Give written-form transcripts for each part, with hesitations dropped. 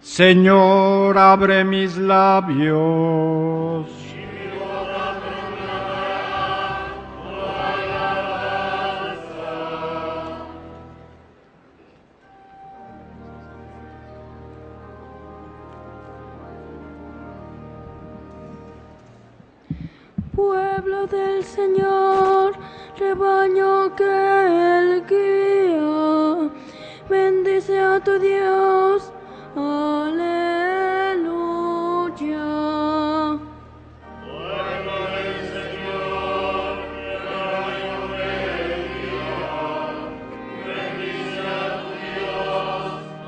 Señor, abre mis labios. Pueblo del Señor, rebaño que Él guía, bendice a tu Dios, aleluya. Pueblo del Señor, rebaño que Él guía, bendice a tu Dios,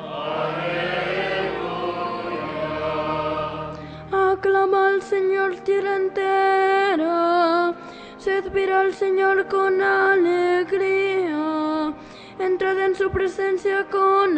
aleluya. Aclama al Señor tierra entera, servirá al Señor con alegría, entrad en su presencia con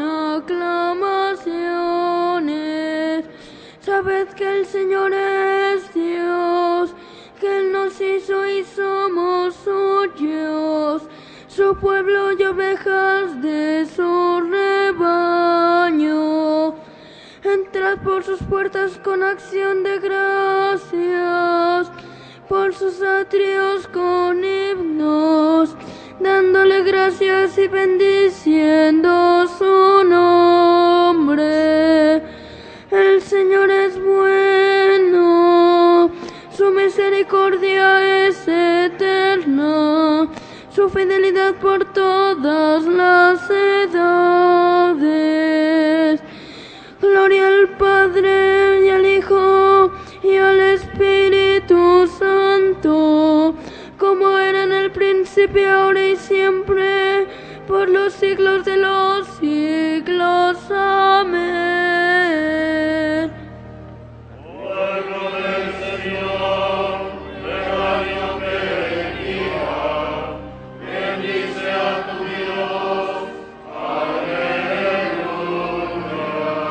aclamaciones. Sabed que el Señor es Dios, que Él nos hizo y somos suyos, su pueblo y ovejas de su rebaño. Entrad por sus puertas con acción de gracias, por sus atrios con himnos, dándole gracias y bendiciendo su nombre. El Señor es bueno, su misericordia es eterna, su fidelidad por todas las edades. Gloria al Padre y al Hijo y al Espíritu Santo, como era en el principio, ahora y siempre, por los siglos de los siglos. Amén. Pueblo del Señor, rebaño que Él guía, bendice a tu Dios, aleluya.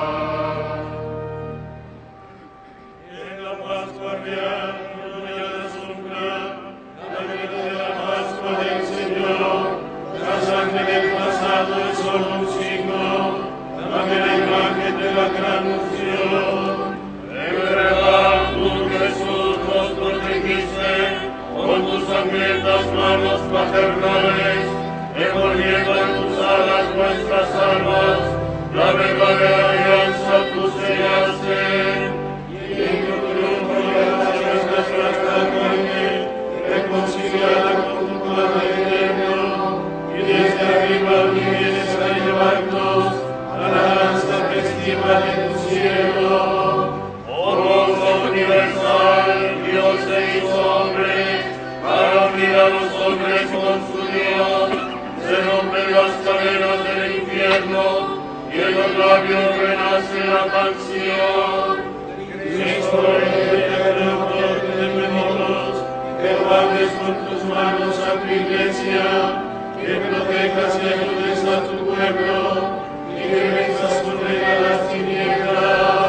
En la Pascua real, gloria de asombra, la virtud de la Pascua del Señor, la sangre del pasado es solo un signo, dame la imagen de la gran unción. En verdad, tú, Jesús, nos protegiste con tus sangrientas manos paternales, envolviendo en tus alas nuestras almas, la verdadera alianza tú sellaste, y en tu triunfo levantaste nuestra carne, reconciliada con tu Padre eterno, y desde arriba vienes a llevarnos a la danza festiva de tu cielo. Oh gozo universal, Dios se hizo hombre, para unir a los hombres con su Dios, se rompen las cadenas del infierno, y en los labios renace la canción. Cristo, el autor de nosotros, que guardes con tus manos a tu iglesia, que protejas y ayudes a tu pueblo, y que venzas con él a las tinieblas.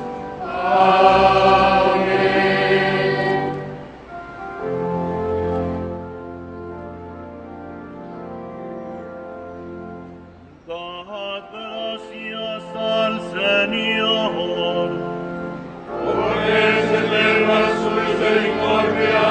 Amén. Dad gracias al Señor, porque es eterna su misericordia.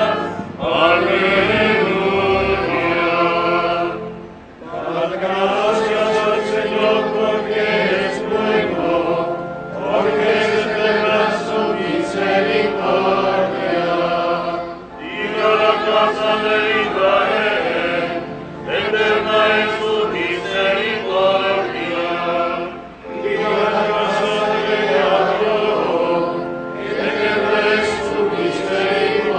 Aleluya. Dad gracias al Señor porque es bueno, porque es eterna su misericordia. Diga la casa de Israel, eterna es su misericordia. Diga la casa de Jacob, eterna es su misericordia.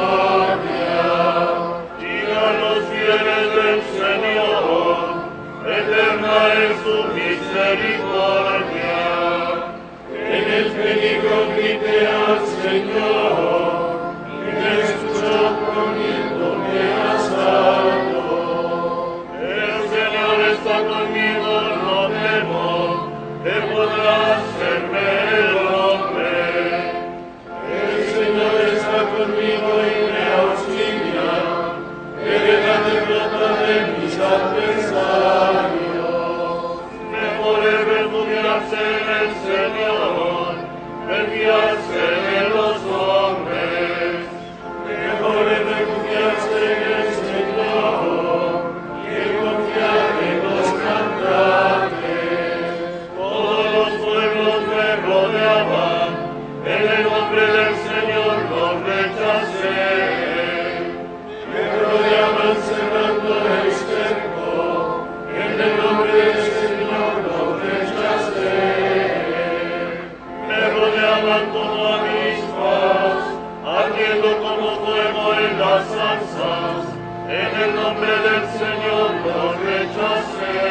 en el nombre del Señor lo rechacé.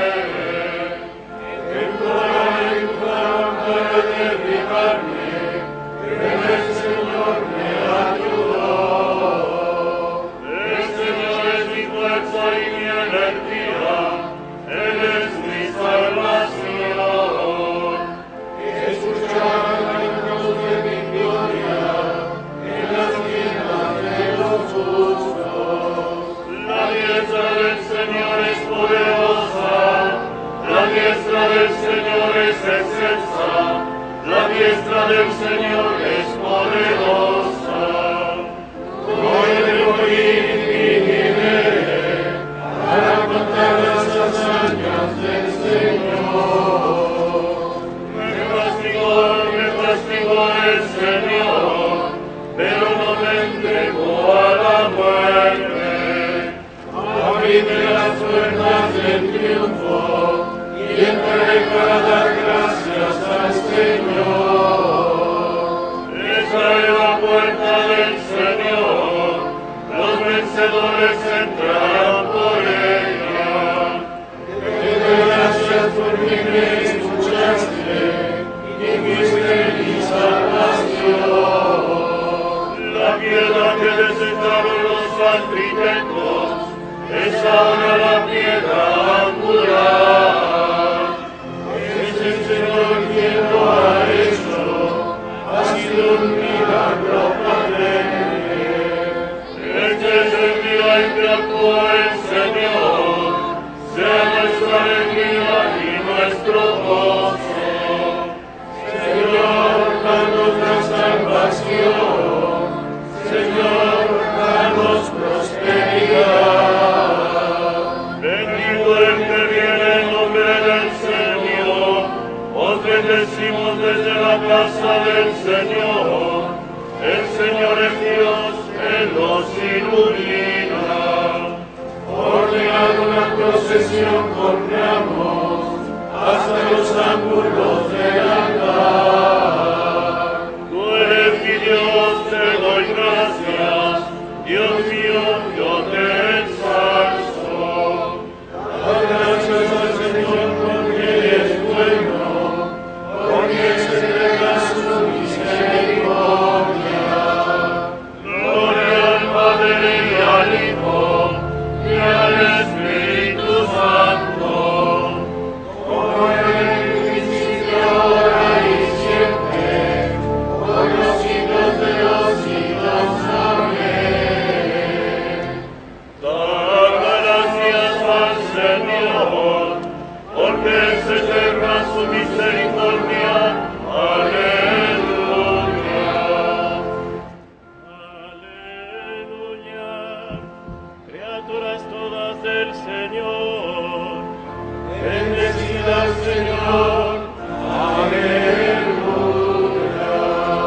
Entraron para derribarme, pero el Señor me ayudó. El Señor es mi fuerza y mi energía, Él es mi salvación. Escuchad la voz de mi gloria en las tiendas de los justos. La diestra del Señor es poderosa, la diestra del Señor es excelsa, la diestra del Señor es poderosa. Voy de morir y viviré para contar las hazañas del Señor. Me castigó el Señor, pero no me entregó a la muerte. Abridme las puertas del triunfo y entraré para dar gracias al Señor. Esa es la puerta del Señor, los vencedores entrarán por ella. Te doy gracias por mi me escuchaste y fuiste mi salvación. La piedra que desecharon los arquitectos es ahora la piedra angular. Es el Señor quien lo ha hecho, ha sido un milagro patente. Este es el día en que actúa el Señor, sea nuestra alegría y nuestro gozo. Señor, danos la salvación, Señor, danos prosperidad. Bendito el que viene en nombre del Señor, os bendecimos desde la casa del Señor. El Señor es Dios, Él nos ilumina. Ordenad una procesión con ramos hasta los ángulos del altar. Tú eres mi Dios, te doy gracias, Dios mío, yo te ensalzo. Dad gracias al Señor porque es bueno, porque se entrega su misericordia. Gloria al Padre y al Hijo y al Espíritu Santo, como en el principio, ahora y siempre, por los siglos de los siglos. Amén. Dad gracias al Señor, porque es eterna su misericordia. Aleluya. Aleluya. Criaturas todas del Señor, bendecid al Señor. Aleluya.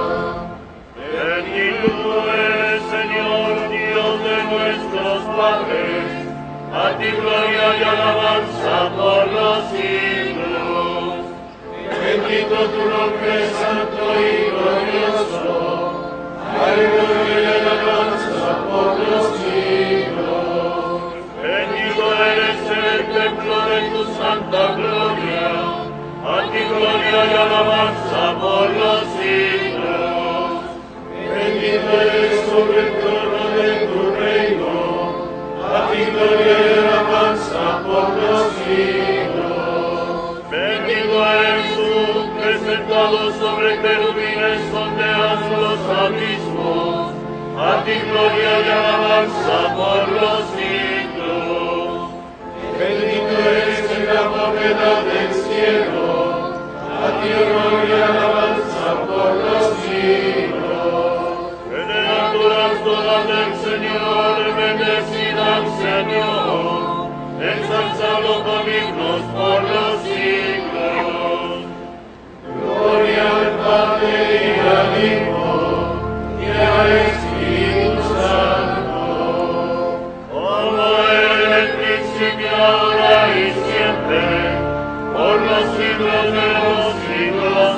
Bendito eres, Señor, Dios de nuestros padres, a ti gloria y alabanza por los siglos. Bendito tu nombre, santo y glorioso, aleluya y alabanza por los siglos. Bendito eres en el templo de tu santa gloria, a ti gloria y alabanza por los siglos. Bendito eres sobre el trono de tu reino, a ti gloria y alabanza por los siglos. Bendito eres tú, que sentado sobre querubines sondeas los abismos, a ti gloria y alabanza por los siglos. Bendito eres en la bóveda del cielo, a ti honor y alabanza por los siglos. Criaturas todas del Señor, bendecid al Señor, ensalzado con himnos por los siglos. Gloria al Padre y al Hijo y al Espíritu Santo, como era en el principio, ahora y siempre, por los siglos de los siglos.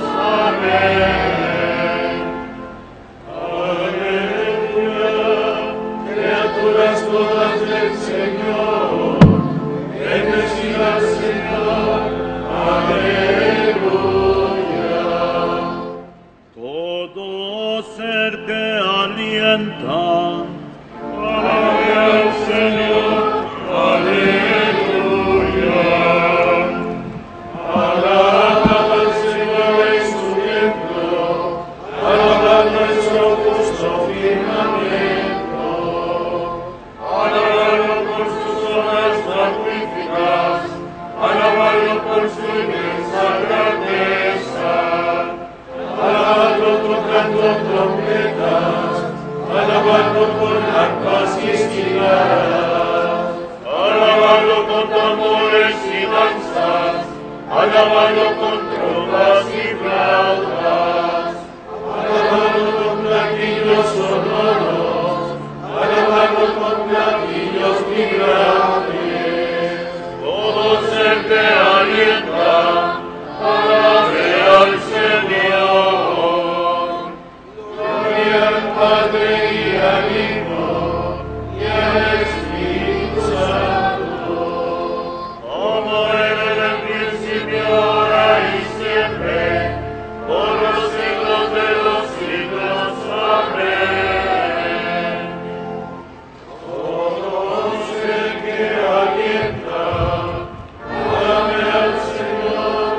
Amén. Aleluya. Criaturas todas del Señor, alabarás. Alabadlo con tambores y danzas, alabadlo con trompas y flautas, alabadlo con platillos sonoros, alabadlo con platillos vibrantes. Todo ser que alienta, alabe al Señor. Gloria al Padre y al Hijo y al Espíritu Santo, como era en el principio, ahora y siempre, por los siglos de los siglos. Amén. Todo ser que alienta, alabe al Señor.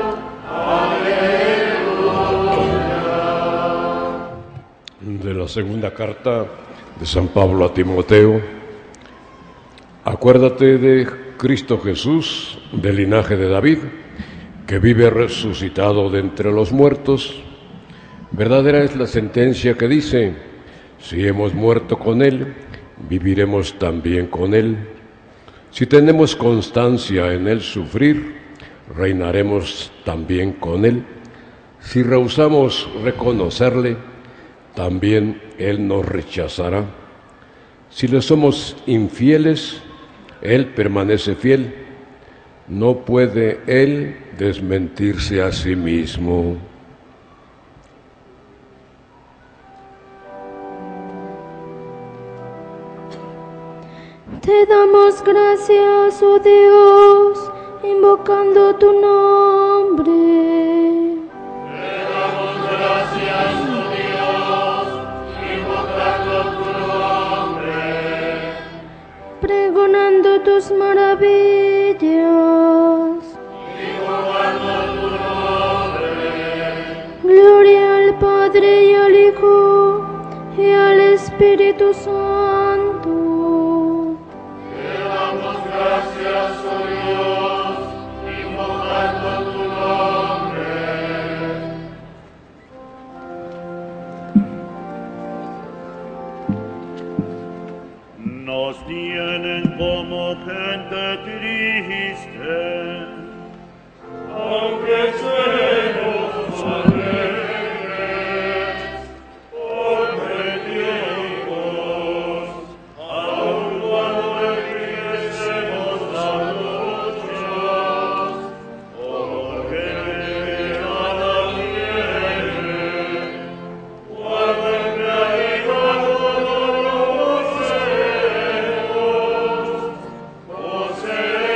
Aleluya. De la segunda carta de San Pablo a Timoteo. Acuérdate de Cristo Jesús, del linaje de David, que vive resucitado de entre los muertos. Verdadera es la sentencia que dice: si hemos muerto con Él, viviremos también con Él. Si tenemos constancia en el sufrir, reinaremos también con Él. Si rehusamos reconocerle, también Él nos rechazará. Si le somos infieles, Él permanece fiel. No puede Él desmentirse a sí mismo. Te damos gracias, oh Dios, invocando tu nombre. Te damos gracias, oh Dios, invocando tu nombre, Pregonando tus maravillas. invocando tu nombre. Gloria al Padre y al Hijo y al Espíritu Santo. Te damos gracias, oh Dios, invocando tu nombre. Nos tienen como gente triste, aunque seremos alegres, porque Dios, aun cuando empiecemos la lucha, porque nada tiene, cuando en realidad todos lo poseemos, poseemos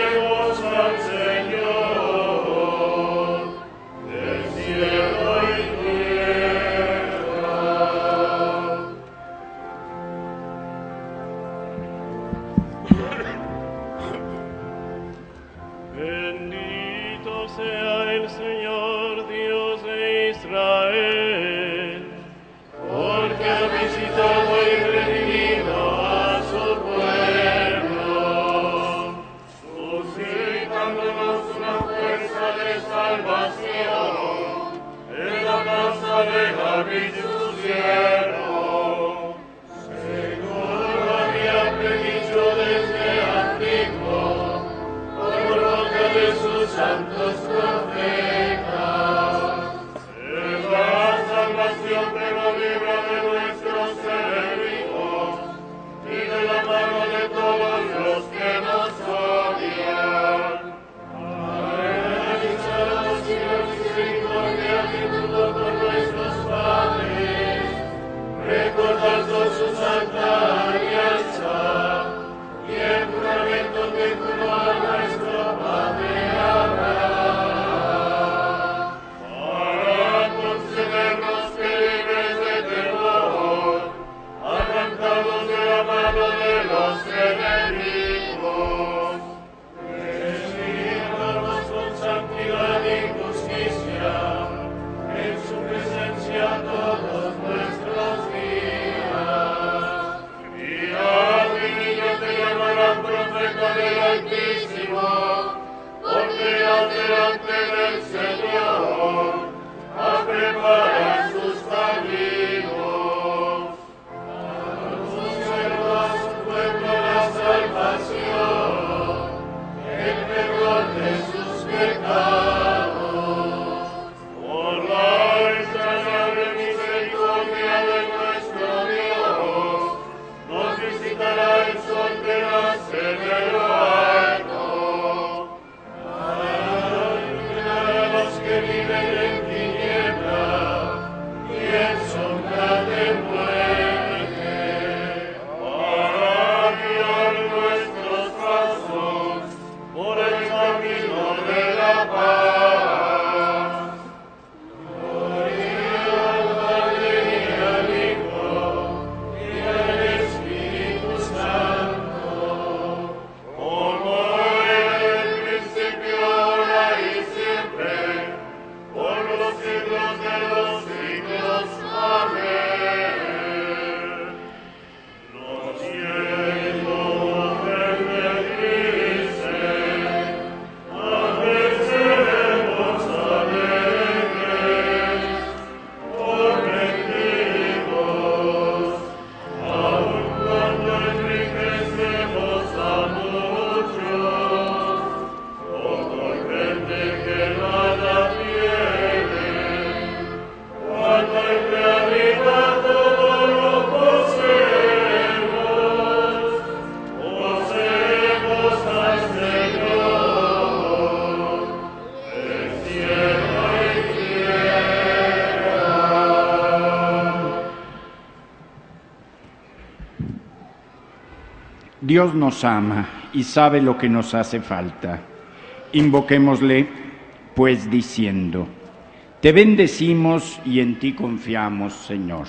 Dios nos ama y sabe lo que nos hace falta. Invoquémosle, pues, diciendo: Te bendecimos y en ti confiamos, Señor.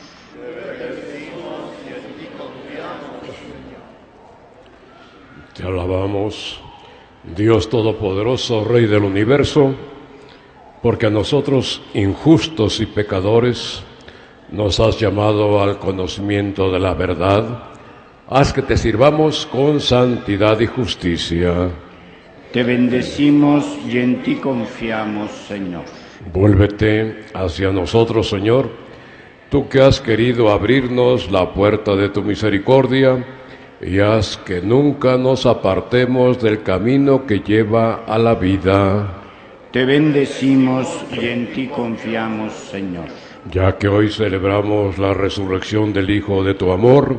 Te alabamos, Dios Todopoderoso, Rey del Universo, porque a nosotros, injustos y pecadores, nos has llamado al conocimiento de la verdad. Haz que te sirvamos con santidad y justicia. Te bendecimos y en ti confiamos, Señor. Vuélvete hacia nosotros, Señor, tú que has querido abrirnos la puerta de tu misericordia, y haz que nunca nos apartemos del camino que lleva a la vida. Te bendecimos y en ti confiamos, Señor. Ya que hoy celebramos la resurrección del Hijo de tu amor,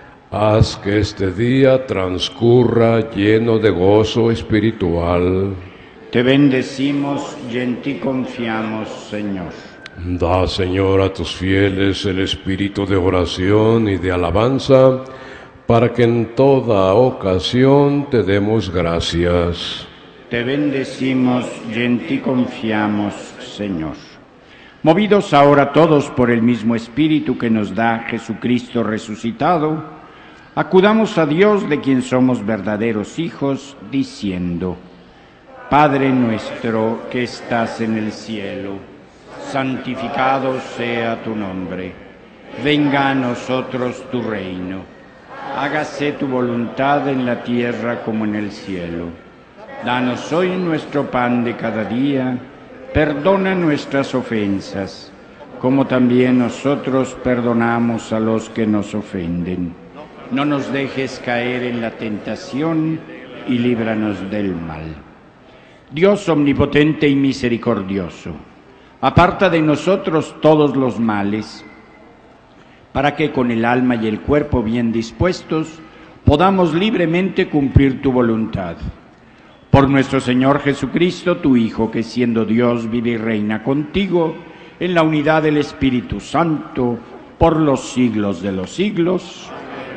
haz que este día transcurra lleno de gozo espiritual. Te bendecimos y en ti confiamos, Señor. Da, Señor, a tus fieles el espíritu de oración y de alabanza, para que en toda ocasión te demos gracias. Te bendecimos y en ti confiamos, Señor. Movidos ahora todos por el mismo Espíritu que nos da Jesucristo resucitado, acudamos a Dios, de quien somos verdaderos hijos, diciendo: Padre nuestro que estás en el cielo, santificado sea tu nombre. Venga a nosotros tu reino. Hágase tu voluntad en la tierra como en el cielo. Danos hoy nuestro pan de cada día. Perdona nuestras ofensas, como también nosotros perdonamos a los que nos ofenden. No nos dejes caer en la tentación y líbranos del mal. Dios omnipotente y misericordioso, aparta de nosotros todos los males, para que con el alma y el cuerpo bien dispuestos podamos libremente cumplir tu voluntad. Por nuestro Señor Jesucristo, tu Hijo, que siendo Dios vive y reina contigo en la unidad del Espíritu Santo, por los siglos de los siglos.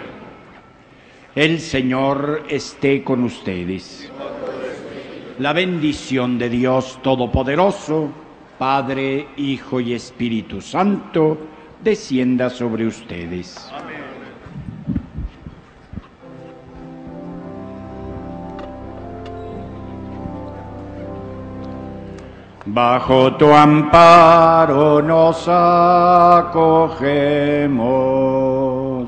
El Señor esté con ustedes. La bendición de Dios Todopoderoso, Padre, Hijo y Espíritu Santo, descienda sobre ustedes. Amén. Bajo tu amparo nos acogemos.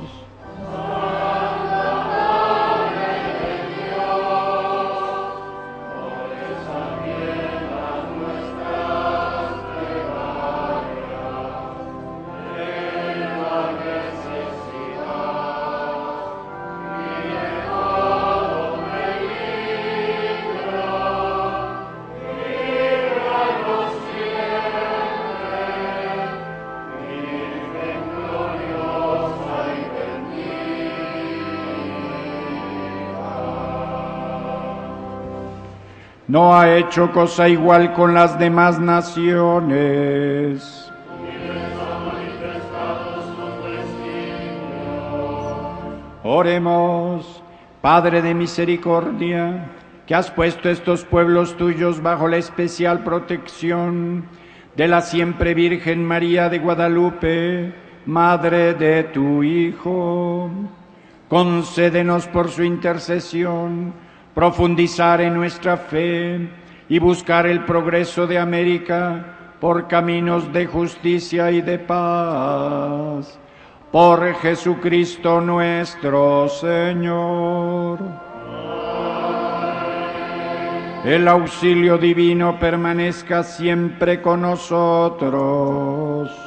No ha hecho cosa igual con las demás naciones. Oremos. Padre de misericordia, que has puesto estos pueblos tuyos bajo la especial protección de la siempre Virgen María de Guadalupe, Madre de tu Hijo, concédenos por su intercesión profundizar en nuestra fe y buscar el progreso de América por caminos de justicia y de paz. Por Jesucristo nuestro Señor. El auxilio divino permanezca siempre con nosotros.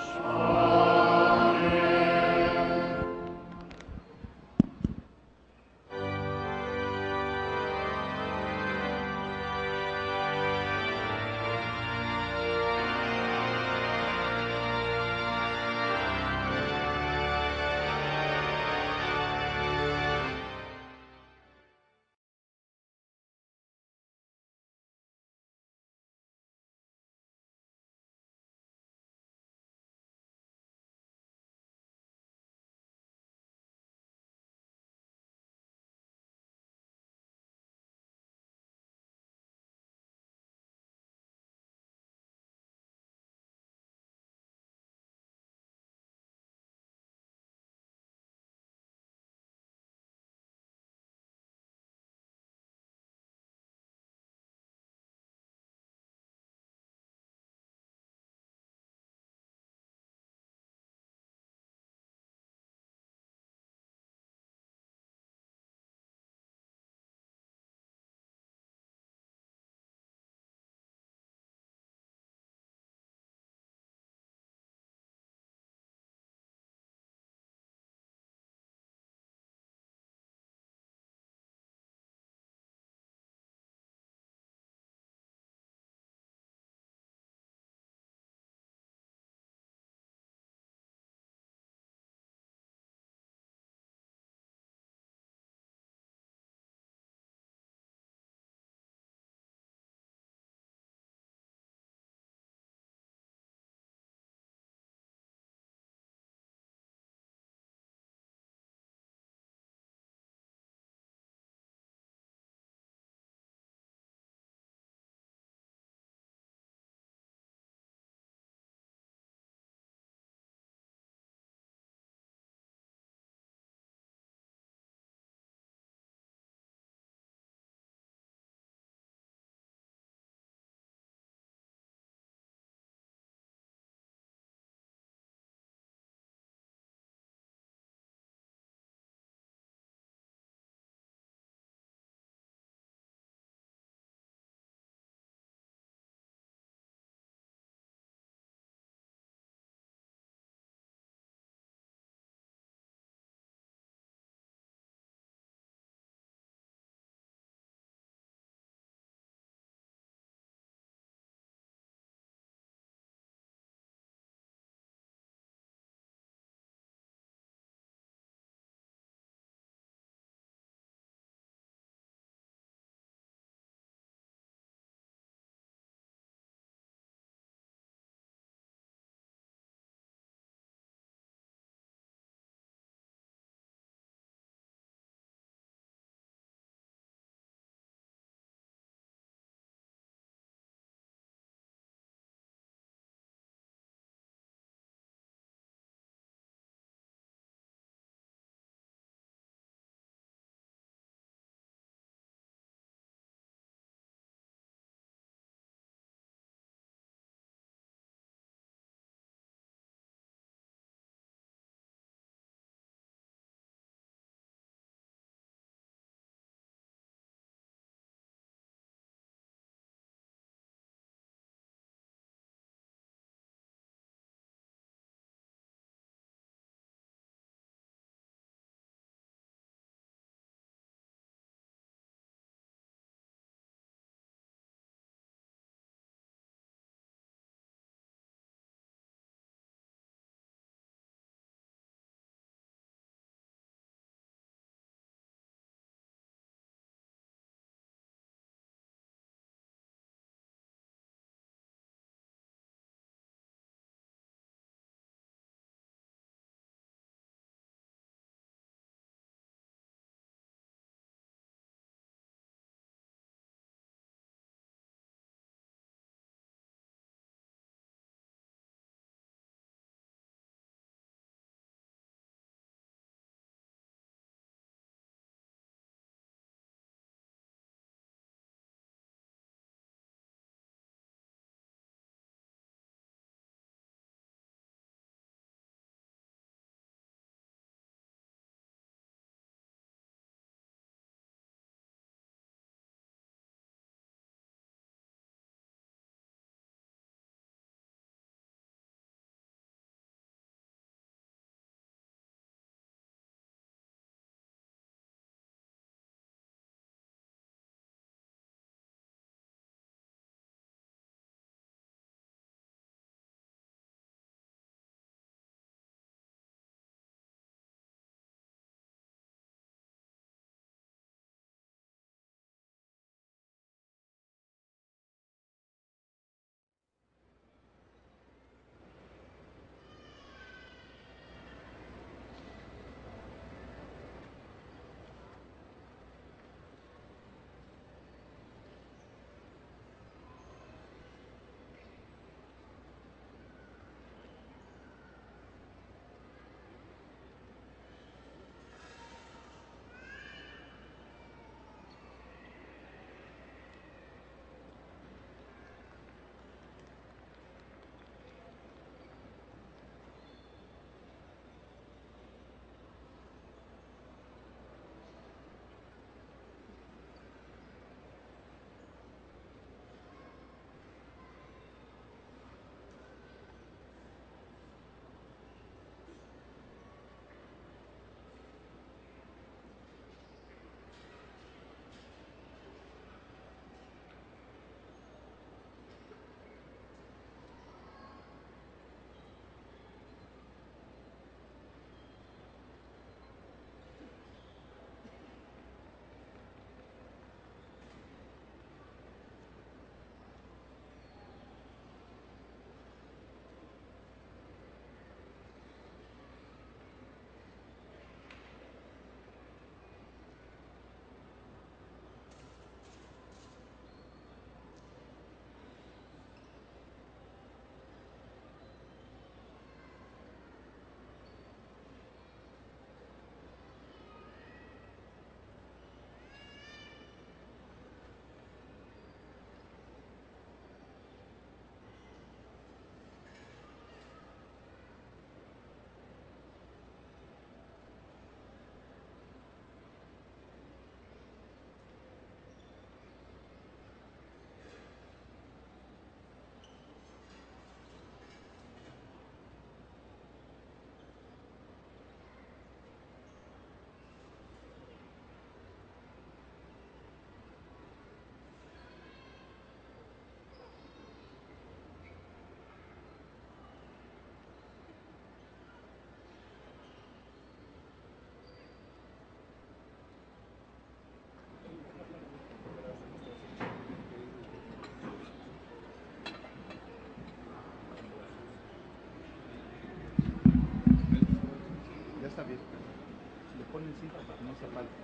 ver, si le ponen cinta para que no se apague.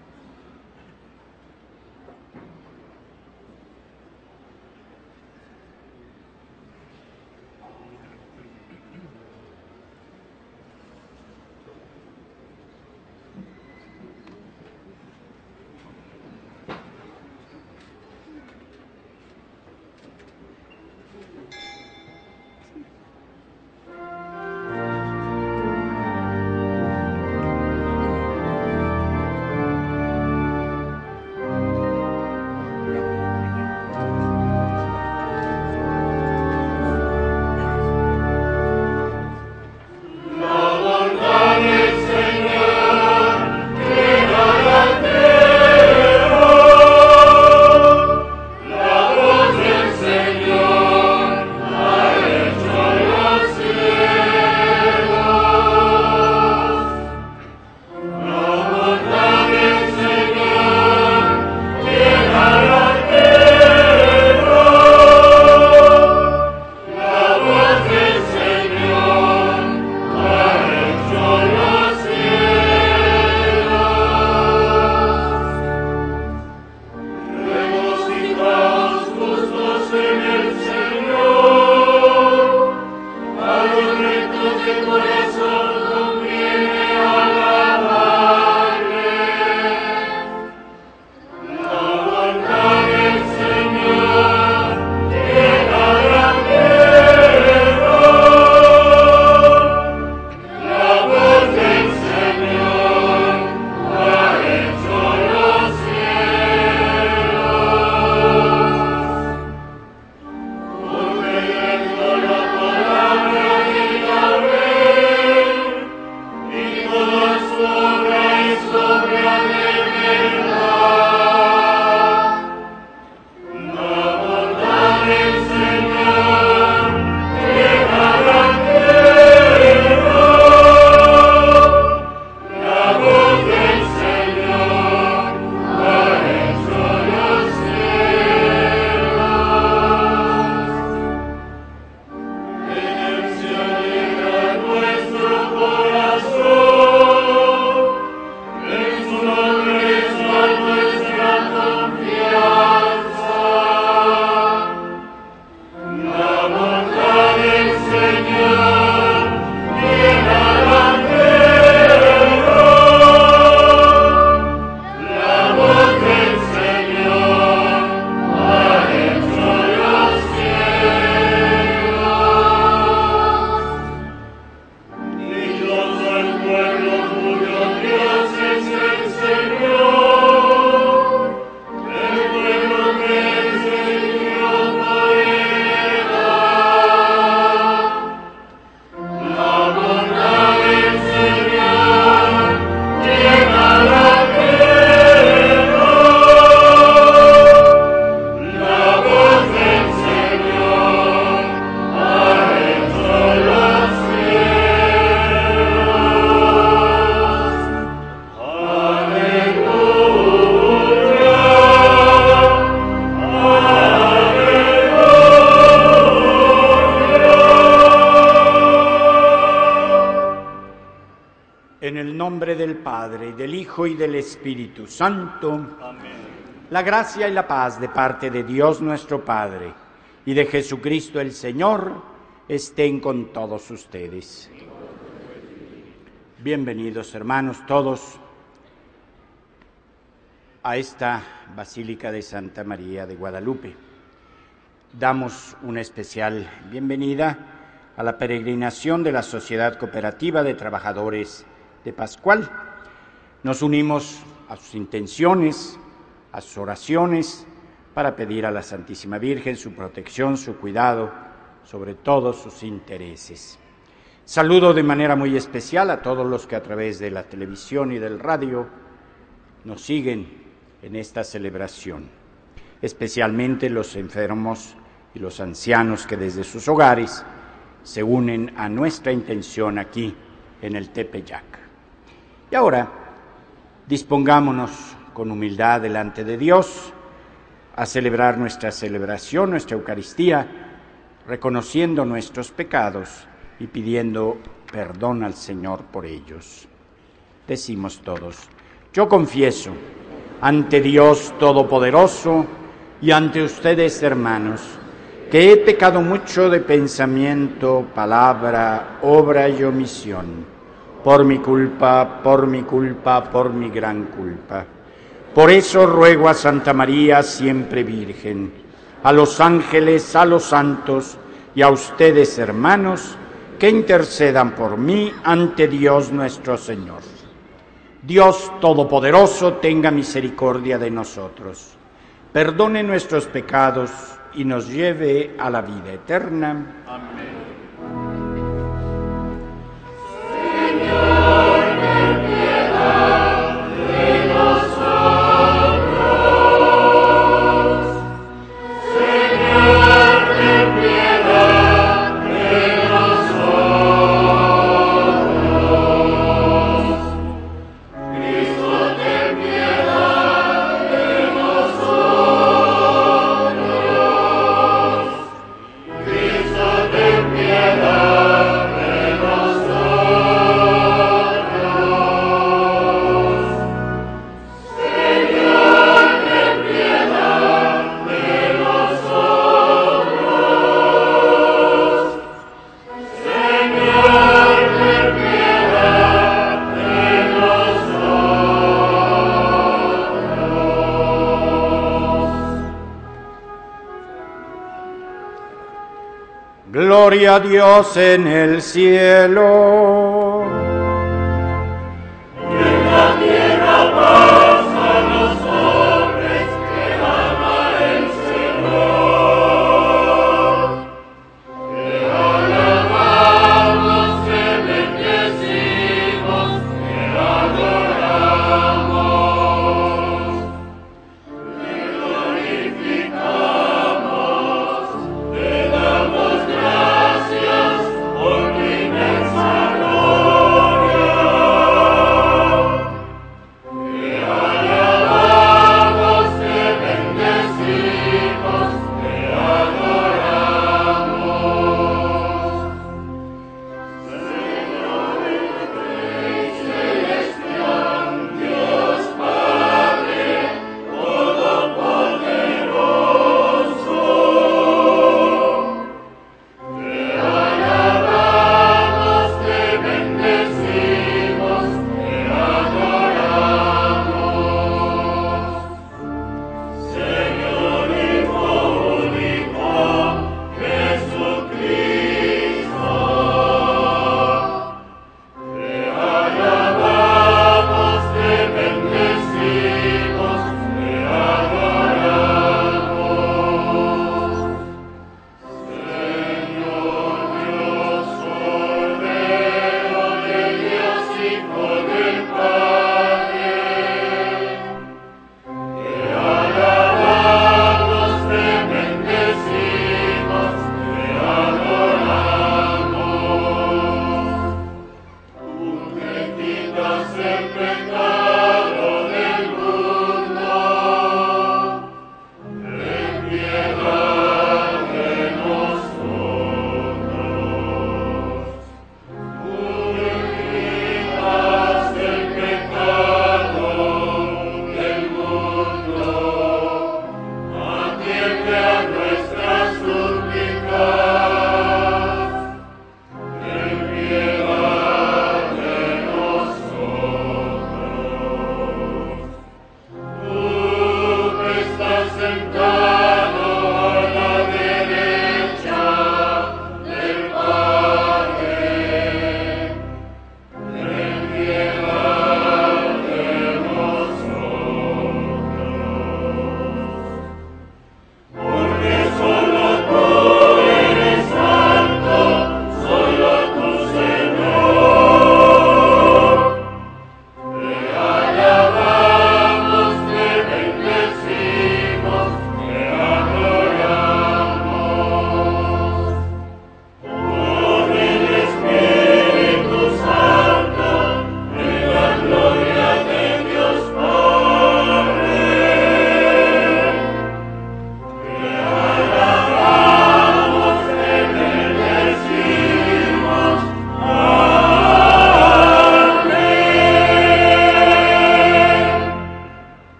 Del Padre, y del Hijo, y del Espíritu Santo. Amén. La gracia y la paz de parte de Dios nuestro Padre y de Jesucristo el Señor estén con todos ustedes. Bienvenidos, hermanos, todos a esta Basílica de Santa María de Guadalupe. Damos una especial bienvenida a la peregrinación de la Sociedad Cooperativa de Trabajadores de Pascual. Nos unimos a sus intenciones, a sus oraciones, para pedir a la Santísima Virgen su protección, su cuidado, sobre todos sus intereses. Saludo de manera muy especial a todos los que a través de la televisión y del radio nos siguen en esta celebración, especialmente los enfermos y los ancianos que desde sus hogares se unen a nuestra intención aquí en el Tepeyac. Y ahora, dispongámonos con humildad delante de Dios a celebrar nuestra celebración, nuestra Eucaristía, reconociendo nuestros pecados y pidiendo perdón al Señor por ellos. Decimos todos: yo confieso ante Dios Todopoderoso y ante ustedes, hermanos, que he pecado mucho de pensamiento, palabra, obra y omisión, por mi culpa, por mi gran culpa. Por eso ruego a Santa María, siempre Virgen, a los ángeles, a los santos y a ustedes, hermanos, que intercedan por mí ante Dios nuestro Señor. Dios Todopoderoso tenga misericordia de nosotros, perdone nuestros pecados y nos lleve a la vida eterna. Amén. Gloria a Dios en el cielo. Y en la tierra paz a los hombres que ama el Señor. Te alabamos, te bendecimos, te adoramos, te glorificamos, te damos gracias por tu inmensa gloria.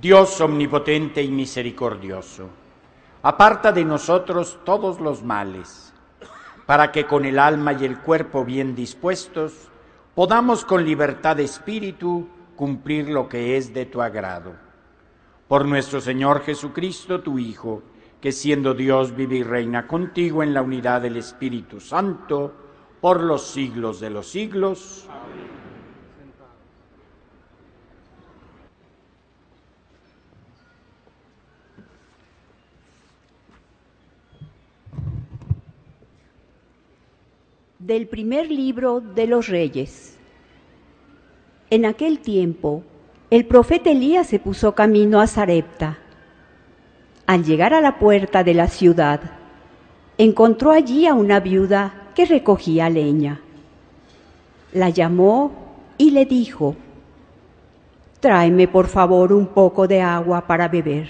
Dios omnipotente y misericordioso, aparta de nosotros todos los males, para que con el alma y el cuerpo bien dispuestos, podamos con libertad de espíritu cumplir lo que es de tu agrado. Por nuestro Señor Jesucristo, tu Hijo, que siendo Dios vive y reina contigo en la unidad del Espíritu Santo, por los siglos de los siglos. Amén. Del primer libro de los Reyes. En aquel tiempo, el profeta Elías se puso camino a Sarepta. Al llegar a la puerta de la ciudad, encontró allí a una viuda que recogía leña. La llamó y le dijo: «Tráeme por favor un poco de agua para beber».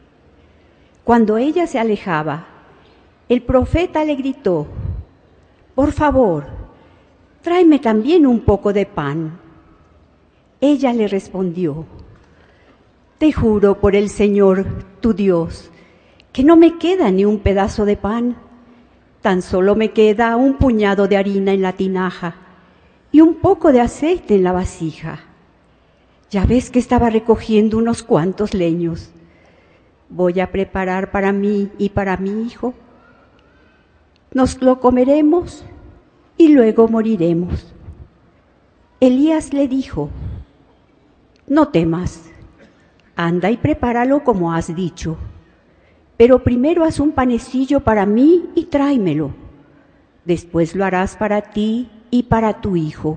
Cuando ella se alejaba, el profeta le gritó: «Por favor, tráeme también un poco de pan». Ella le respondió: «Te juro por el Señor, tu Dios, que no me queda ni un pedazo de pan. Tan solo me queda un puñado de harina en la tinaja y un poco de aceite en la vasija. Ya ves que estaba recogiendo unos cuantos leños. Voy a preparar para mí y para mi hijo. Nos lo comeremos y luego moriremos». Elías le dijo: «No temas, anda y prepáralo como has dicho, pero primero haz un panecillo para mí y tráemelo. Después lo harás para ti y para tu hijo.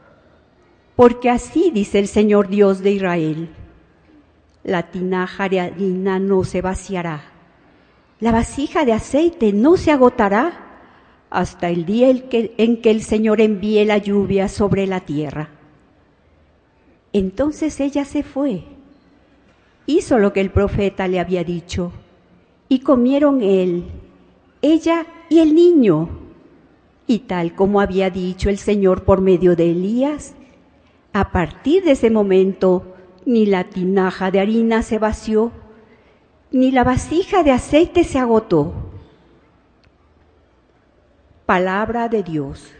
Porque así dice el Señor Dios de Israel: la tinaja de harina no se vaciará, la vasija de aceite no se agotará, hasta el día en que el Señor envíe la lluvia sobre la tierra». Entonces ella se fue, hizo lo que el profeta le había dicho, y comieron ella y el niño. Y tal como había dicho el Señor por medio de Elías, a partir de ese momento ni la tinaja de harina se vació, ni la vasija de aceite se agotó. Palabra de Dios.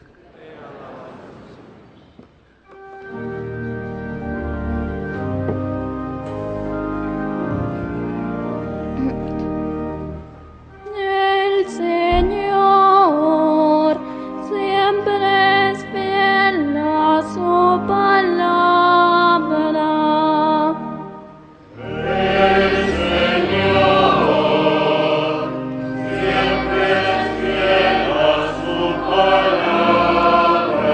El Señor siempre es fiel a su palabra. El Señor siempre es fiel a su palabra.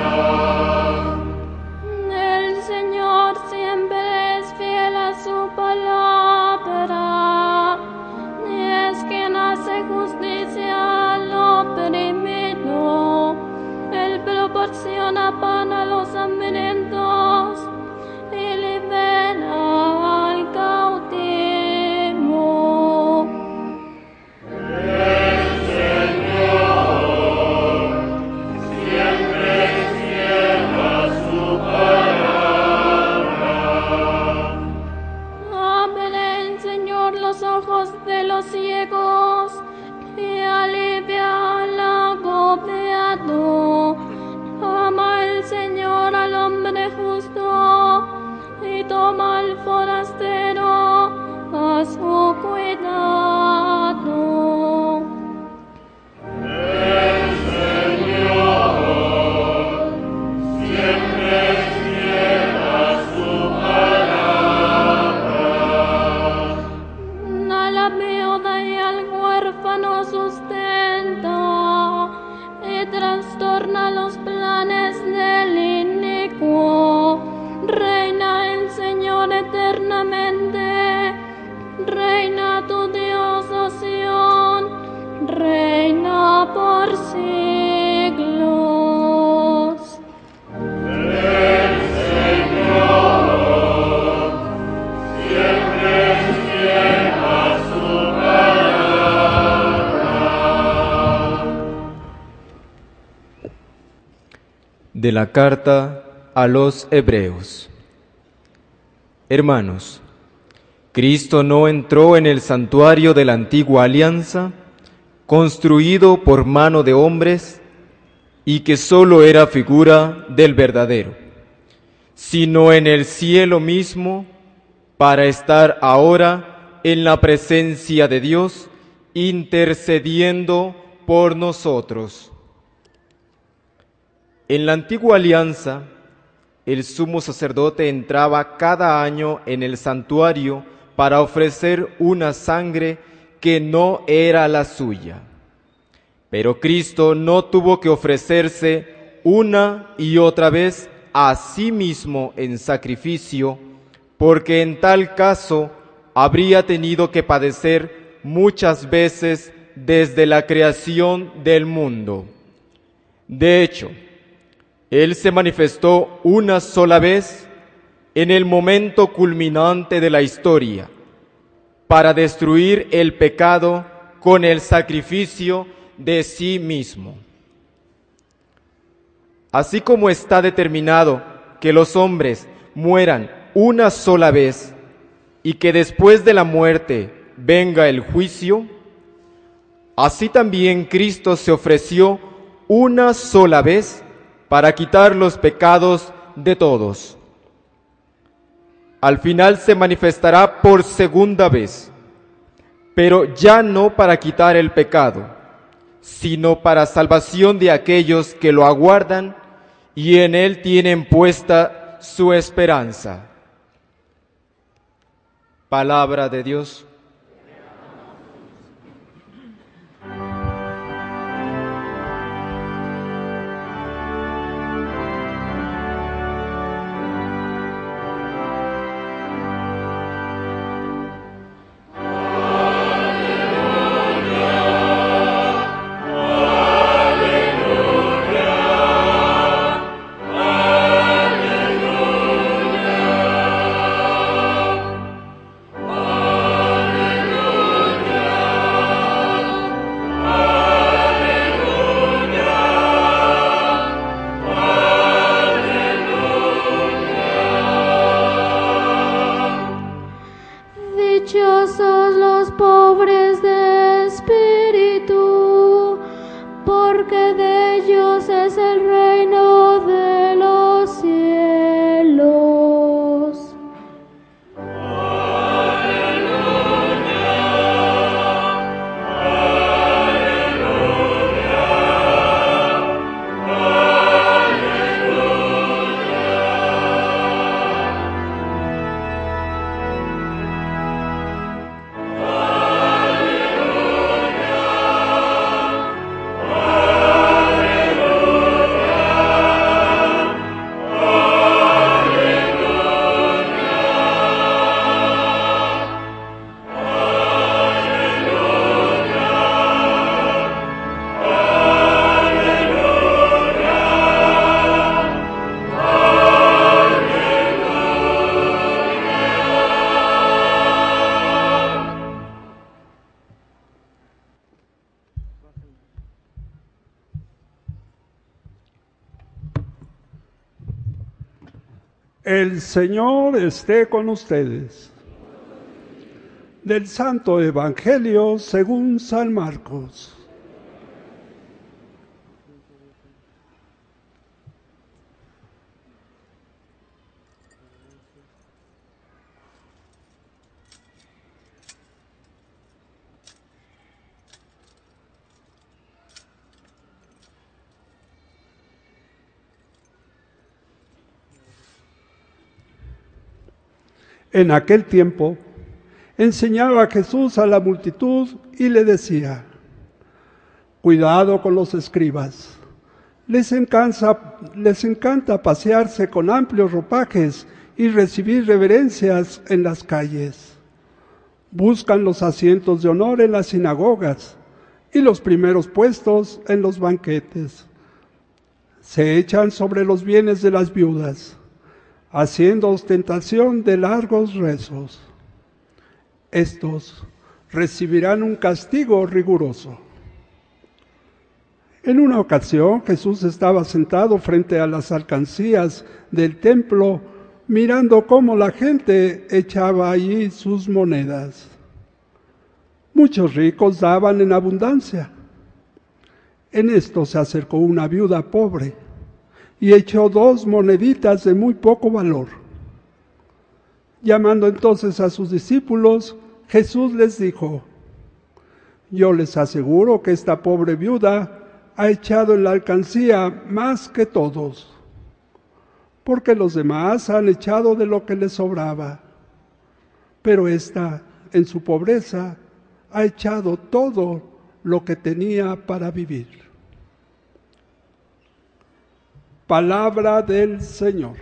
El Señor siempre es fiel a su palabra. Ni es quien hace justicia al oprimido. Él proporciona pan a los hambrientos y libera al cautivo. El Señor siempre es fiel a su palabra. Abre el Señor los ojos de los ciegos y alivia al agobiado. Ama el Señor al hombre justo y toma al forastero a su cuidado. El Señor siempre es fiel a su palabra. A la viuda y al huérfano sustenta y trastorna los planes del inicuo. Reina el Señor eternamente, reina tu Dios, oh Sión, reina por siglos. El Señor siempre es fiel a su palabra. De la carta a los Hebreos. Hermanos, Cristo no entró en el santuario de la antigua alianza, construido por mano de hombres, y que sólo era figura del verdadero, sino en el cielo mismo, para estar ahora en la presencia de Dios, intercediendo por nosotros. En la antigua alianza, el sumo sacerdote entraba cada año en el santuario para ofrecer una sangre que no era la suya. Pero Cristo no tuvo que ofrecerse una y otra vez a sí mismo en sacrificio, porque en tal caso habría tenido que padecer muchas veces desde la creación del mundo. De hecho, Él se manifestó una sola vez en el momento culminante de la historia, para destruir el pecado con el sacrificio de sí mismo. Así como está determinado que los hombres mueran una sola vez y que después de la muerte venga el juicio, así también Cristo se ofreció una sola vez para quitar los pecados de todos. Al final se manifestará por segunda vez, pero ya no para quitar el pecado, sino para salvación de aquellos que lo aguardan y en Él tienen puesta su esperanza. Palabra de Dios. Dichosos los pobres de espíritu, porque de ellos es el reino de los cielos. El Señor esté con ustedes. Del Santo Evangelio según San Marcos. En aquel tiempo, enseñaba Jesús a la multitud y le decía: cuidado con los escribas, les encanta pasearse con amplios ropajes y recibir reverencias en las calles. Buscan los asientos de honor en las sinagogas y los primeros puestos en los banquetes. Se echan sobre los bienes de las viudas, haciendo ostentación de largos rezos. Estos recibirán un castigo riguroso. En una ocasión, Jesús estaba sentado frente a las alcancías del templo mirando cómo la gente echaba allí sus monedas. Muchos ricos daban en abundancia. En esto se acercó una viuda pobre y echó 2 moneditas de muy poco valor. Llamando entonces a sus discípulos, Jesús les dijo: yo les aseguro que esta pobre viuda ha echado en la alcancía más que todos, porque los demás han echado de lo que les sobraba, pero ésta, en su pobreza, ha echado todo lo que tenía para vivir. Palabra del Señor.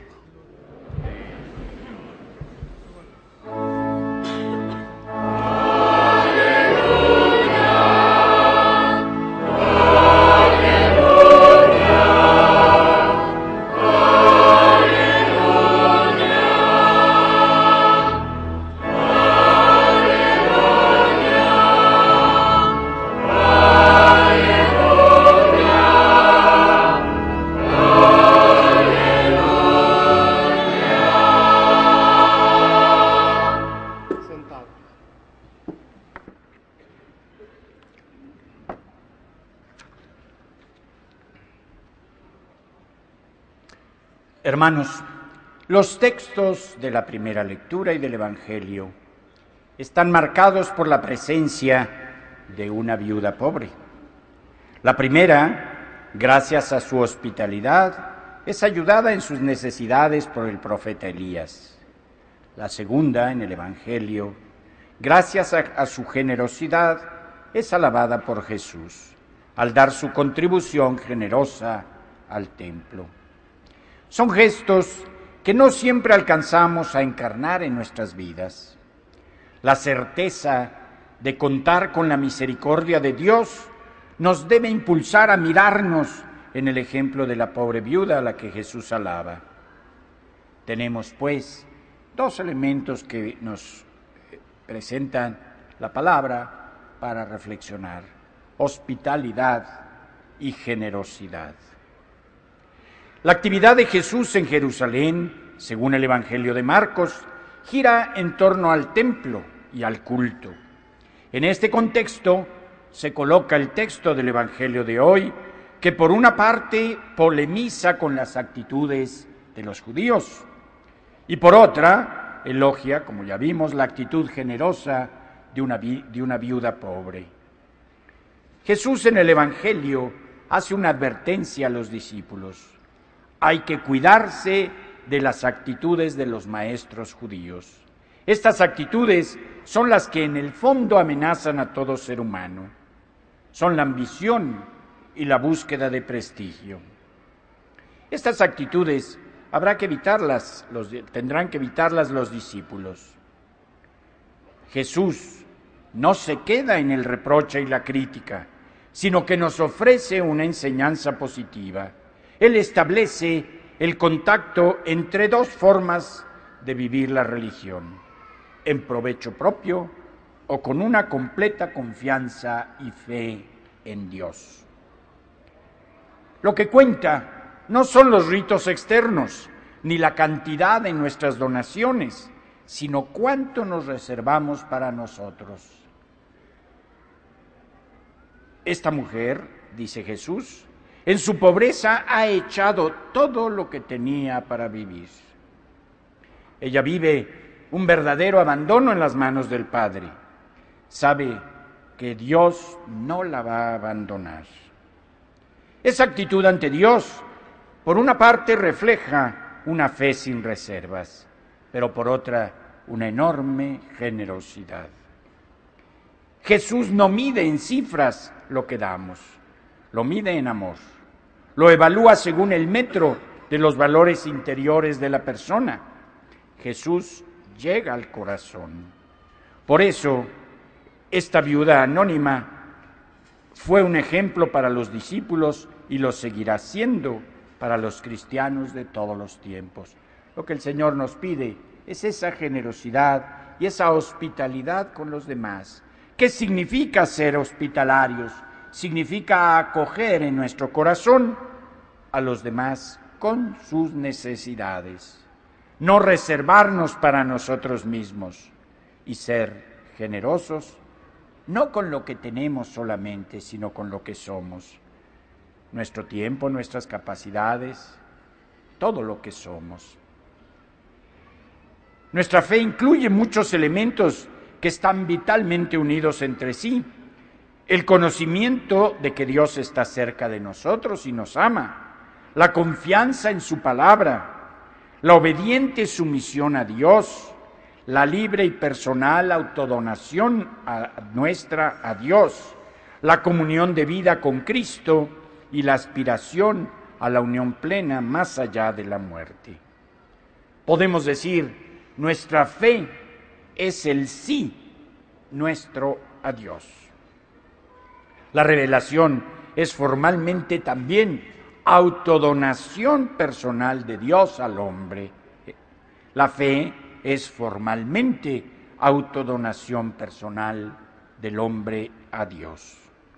Hermanos, los textos de la primera lectura y del Evangelio están marcados por la presencia de una viuda pobre. La primera, gracias a su hospitalidad, es ayudada en sus necesidades por el profeta Elías. La segunda, en el Evangelio, gracias a su generosidad, es alabada por Jesús, al dar su contribución generosa al templo. Son gestos que no siempre alcanzamos a encarnar en nuestras vidas. La certeza de contar con la misericordia de Dios nos debe impulsar a mirarnos en el ejemplo de la pobre viuda a la que Jesús alaba. Tenemos, pues, 2 elementos que nos presentan la palabra para reflexionar: hospitalidad y generosidad. La actividad de Jesús en Jerusalén, según el Evangelio de Marcos, gira en torno al templo y al culto. En este contexto se coloca el texto del Evangelio de hoy, que por una parte polemiza con las actitudes de los judíos y por otra elogia, como ya vimos, la actitud generosa de una viuda pobre. Jesús en el Evangelio hace una advertencia a los discípulos: hay que cuidarse de las actitudes de los maestros judíos. Estas actitudes son las que en el fondo amenazan a todo ser humano. Son la ambición y la búsqueda de prestigio. Estas actitudes tendrán que evitarlas los discípulos. Jesús no se queda en el reproche y la crítica, sino que nos ofrece una enseñanza positiva. Él establece el contacto entre 2 formas de vivir la religión: en provecho propio o con una completa confianza y fe en Dios. Lo que cuenta no son los ritos externos ni la cantidad de nuestras donaciones, sino cuánto nos reservamos para nosotros. Esta mujer, dice Jesús, en su pobreza ha echado todo lo que tenía para vivir. Ella vive un verdadero abandono en las manos del Padre. Sabe que Dios no la va a abandonar. Esa actitud ante Dios, por una parte, refleja una fe sin reservas, pero por otra, una enorme generosidad. Jesús no mide en cifras lo que damos, lo mide en amor. Lo evalúa según el metro de los valores interiores de la persona. Jesús llega al corazón. Por eso, esta viuda anónima fue un ejemplo para los discípulos y lo seguirá siendo para los cristianos de todos los tiempos. Lo que el Señor nos pide es esa generosidad y esa hospitalidad con los demás. ¿Qué significa ser hospitalarios? Significa acoger en nuestro corazón a los demás con sus necesidades. no reservarnos para nosotros mismos y ser generosos, no con lo que tenemos solamente, sino con lo que somos. Nuestro tiempo, nuestras capacidades, todo lo que somos. Nuestra fe incluye muchos elementos que están vitalmente unidos entre sí. El conocimiento de que Dios está cerca de nosotros y nos ama, la confianza en su palabra, la obediente sumisión a Dios, la libre y personal autodonación nuestra a Dios, la comunión de vida con Cristo y la aspiración a la unión plena más allá de la muerte. Podemos decir, nuestra fe es el sí nuestro a Dios. La revelación es formalmente también autodonación personal de Dios al hombre. La fe es formalmente autodonación personal del hombre a Dios.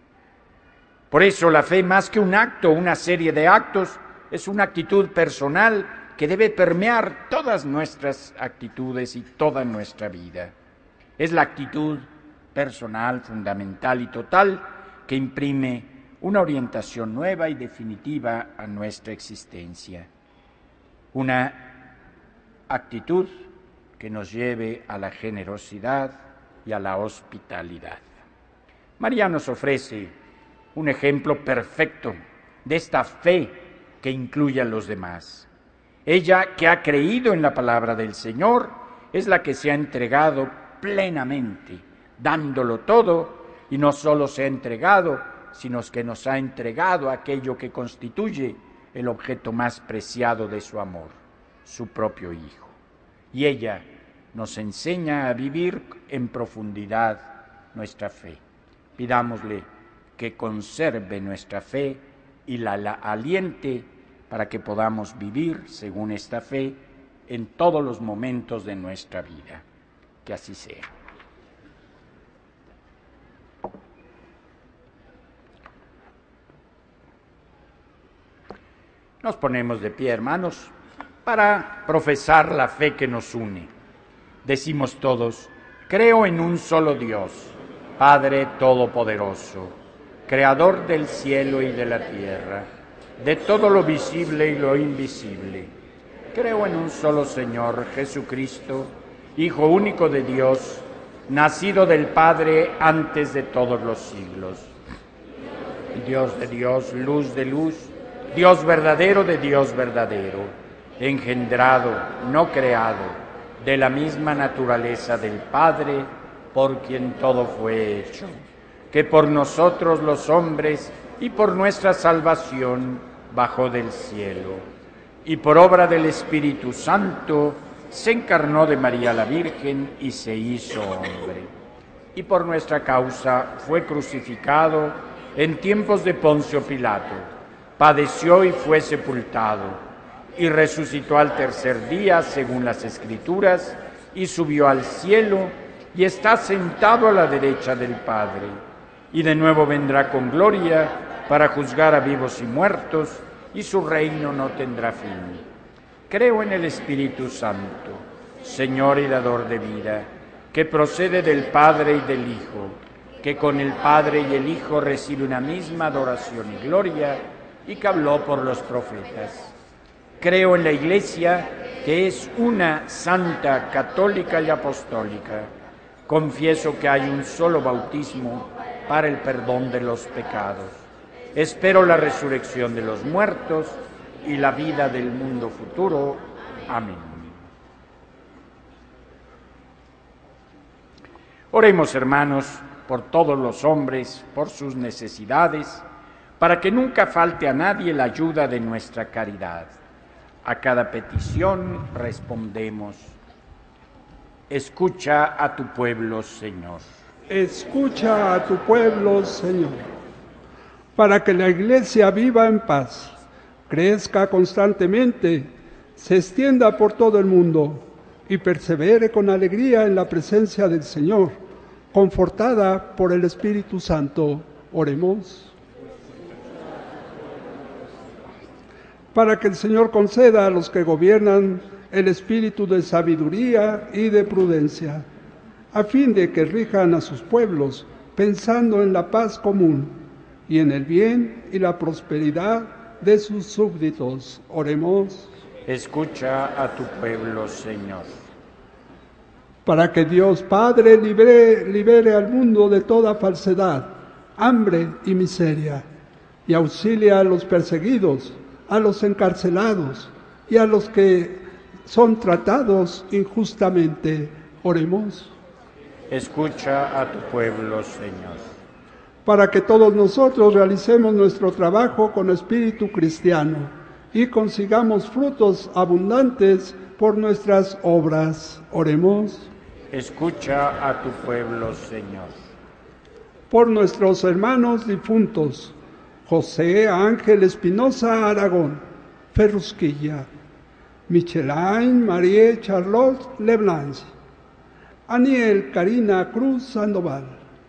Por eso la fe, más que un acto, una serie de actos, es una actitud personal que debe permear todas nuestras actitudes y toda nuestra vida. Es la actitud personal, fundamental y total que imprime una orientación nueva y definitiva a nuestra existencia. Una actitud que nos lleve a la generosidad y a la hospitalidad. María nos ofrece un ejemplo perfecto de esta fe que incluye a los demás. Ella, que ha creído en la palabra del Señor, es la que se ha entregado plenamente, dándolo todo, y no solo se ha entregado, sino que nos ha entregado aquello que constituye el objeto más preciado de su amor, su propio Hijo. Y ella nos enseña a vivir en profundidad nuestra fe. Pidámosle que conserve nuestra fe y la aliente para que podamos vivir según esta fe en todos los momentos de nuestra vida. Que así sea. Nos ponemos de pie, hermanos, para profesar la fe que nos une. Decimos todos, creo en un solo Dios, Padre Todopoderoso, Creador del cielo y de la tierra, de todo lo visible y lo invisible. Creo en un solo Señor, Jesucristo, Hijo único de Dios, nacido del Padre antes de todos los siglos. Dios de Dios, luz de luz, Dios verdadero de Dios verdadero, engendrado, no creado, de la misma naturaleza del Padre, por quien todo fue hecho, que por nosotros los hombres y por nuestra salvación bajó del cielo, y por obra del Espíritu Santo se encarnó de María la Virgen y se hizo hombre, y por nuestra causa fue crucificado en tiempos de Poncio Pilato, padeció y fue sepultado, y resucitó al tercer día según las Escrituras, y subió al cielo, y está sentado a la derecha del Padre, y de nuevo vendrá con gloria para juzgar a vivos y muertos, y su reino no tendrá fin. Creo en el Espíritu Santo, Señor y dador de vida, que procede del Padre y del Hijo, que con el Padre y el Hijo recibe una misma adoración y gloria, y que habló por los profetas. Creo en la Iglesia, que es una santa, católica y apostólica. Confieso que hay un solo bautismo para el perdón de los pecados. Espero la resurrección de los muertos y la vida del mundo futuro. Amén. Oremos, hermanos, por todos los hombres, por sus necesidades, para que nunca falte a nadie la ayuda de nuestra caridad. A cada petición respondemos: escucha a tu pueblo, Señor. Escucha a tu pueblo, Señor, para que la Iglesia viva en paz, crezca constantemente, se extienda por todo el mundo y persevere con alegría en la presencia del Señor, confortada por el Espíritu Santo. Oremos. para que el Señor conceda a los que gobiernan el espíritu de sabiduría y de prudencia, a fin de que rijan a sus pueblos pensando en la paz común y en el bien y la prosperidad de sus súbditos. Oremos. Escucha a tu pueblo, Señor. Para que Dios Padre libere al mundo de toda falsedad, hambre y miseria, y auxilie a los perseguidos, a los encarcelados y a los que son tratados injustamente. Oremos. Escucha a tu pueblo, Señor. Para que todos nosotros realicemos nuestro trabajo con espíritu cristiano y consigamos frutos abundantes por nuestras obras. Oremos. Escucha a tu pueblo, Señor. Por nuestros hermanos difuntos, José Ángel Espinosa Aragón, Ferrusquilla, Michelain Marie Charlotte Leblanc, Aniel Karina Cruz Sandoval,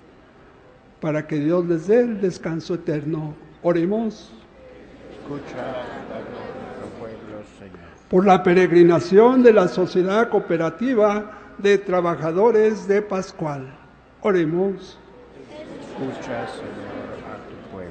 para que Dios les dé el descanso eterno. Oremos. Escucha a tu pueblo, Señor. Por la peregrinación de la Sociedad Cooperativa de Trabajadores de Pascual. Oremos. Escucha, Señor, a tu pueblo.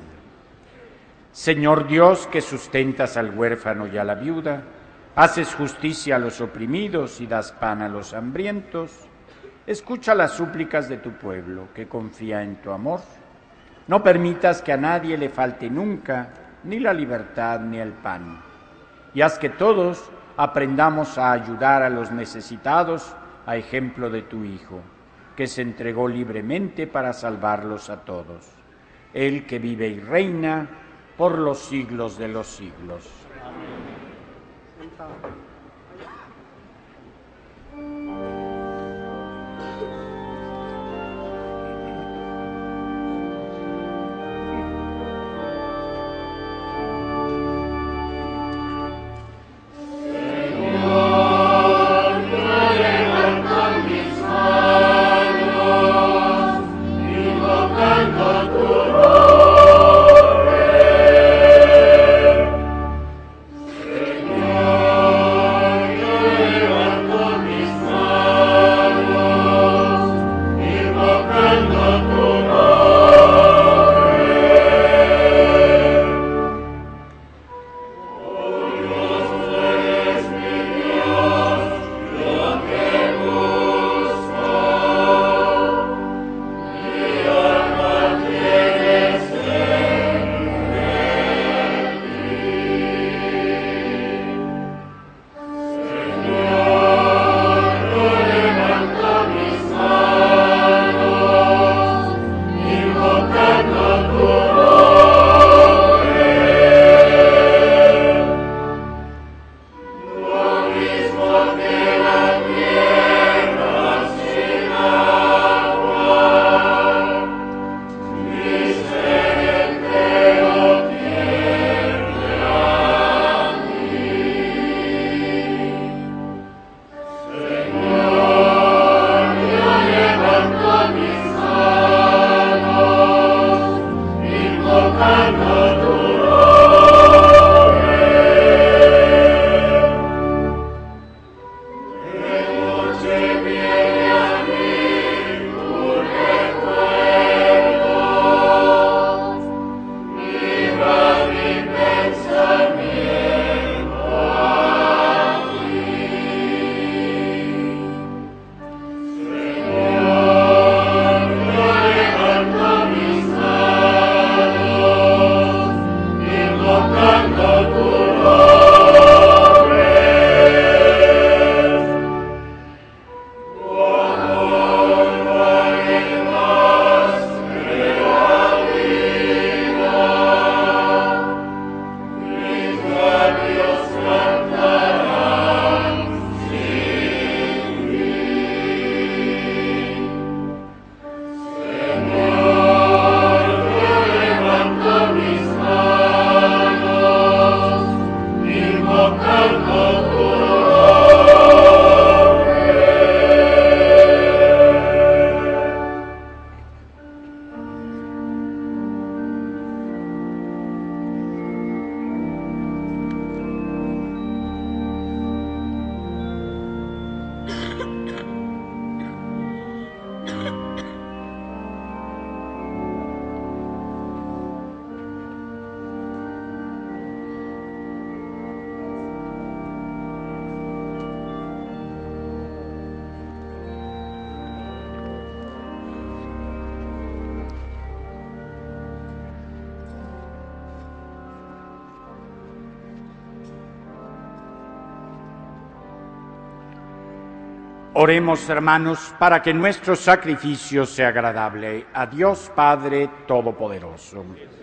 Señor Dios, que sustentas al huérfano y a la viuda, haces justicia a los oprimidos y das pan a los hambrientos, escucha las súplicas de tu pueblo, que confía en tu amor. No permitas que a nadie le falte nunca ni la libertad ni el pan. Y haz que todos aprendamos a ayudar a los necesitados a ejemplo de tu Hijo, que se entregó libremente para salvarlos a todos. Él que vive y reina por los siglos de los siglos. Señor, Oremos, hermanos, para que nuestro sacrificio sea agradable a Dios Padre Todopoderoso.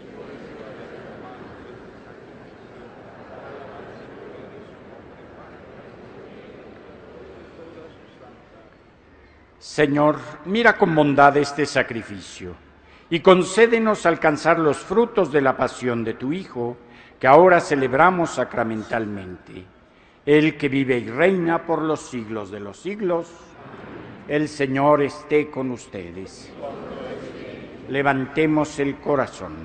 Señor, mira con bondad este sacrificio y concédenos alcanzar los frutos de la pasión de tu Hijo, que ahora celebramos sacramentalmente. Él que vive y reina por los siglos de los siglos, el Señor esté con ustedes. Levantemos el corazón.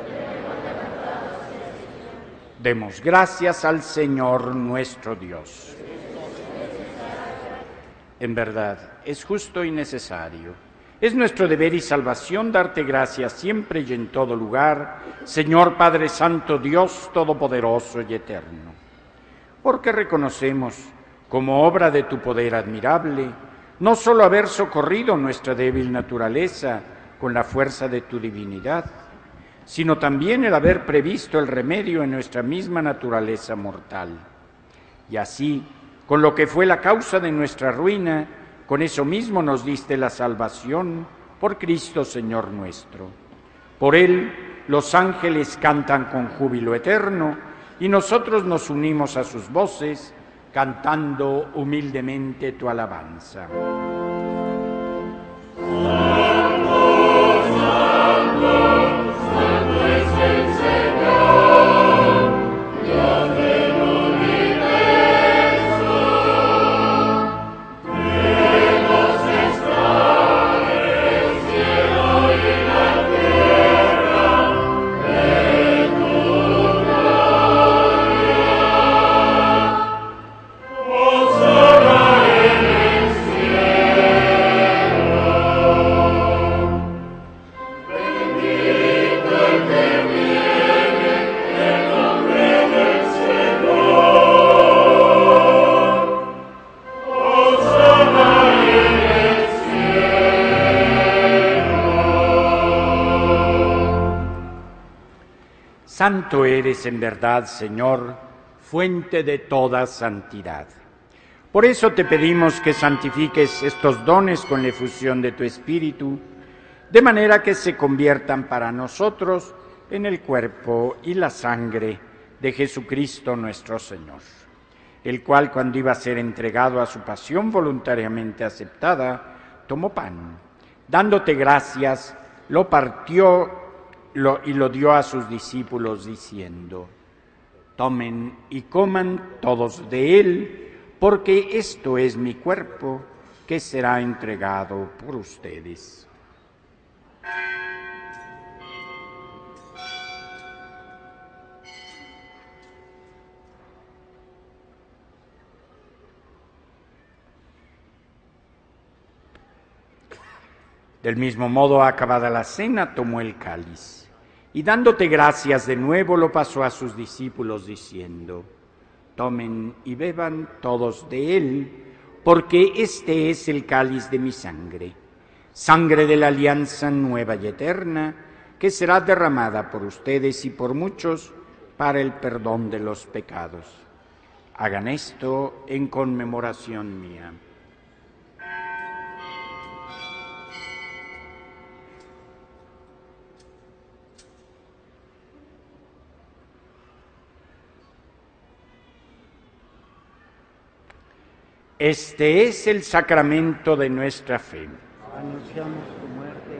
Demos gracias al Señor nuestro Dios. En verdad, es justo y necesario. Es nuestro deber y salvación darte gracias siempre y en todo lugar, Señor Padre Santo, Dios Todopoderoso y Eterno. Porque reconocemos, como obra de tu poder admirable, no solo haber socorrido nuestra débil naturaleza con la fuerza de tu divinidad, sino también el haber previsto el remedio en nuestra misma naturaleza mortal. Y así, con lo que fue la causa de nuestra ruina, con eso mismo nos diste la salvación por Cristo Señor nuestro. Por Él los ángeles cantan con júbilo eterno y nosotros nos unimos a sus voces cantando humildemente tu alabanza. Santo eres en verdad, Señor, fuente de toda santidad. Por eso te pedimos que santifiques estos dones con la efusión de tu Espíritu, de manera que se conviertan para nosotros en el cuerpo y la sangre de Jesucristo nuestro Señor, el cual, cuando iba a ser entregado a su pasión voluntariamente aceptada, tomó pan. Dándote gracias, lo partió y lo dio a sus discípulos diciendo: tomen y coman todos de él, porque esto es mi cuerpo que será entregado por ustedes. Del mismo modo, acabada la cena, tomó el cáliz y dándote gracias de nuevo lo pasó a sus discípulos diciendo: tomen y beban todos de él, porque este es el cáliz de mi sangre, sangre de la alianza nueva y eterna, que será derramada por ustedes y por muchos para el perdón de los pecados. Hagan esto en conmemoración mía. Este es el sacramento de nuestra fe. Anunciamos tu muerte.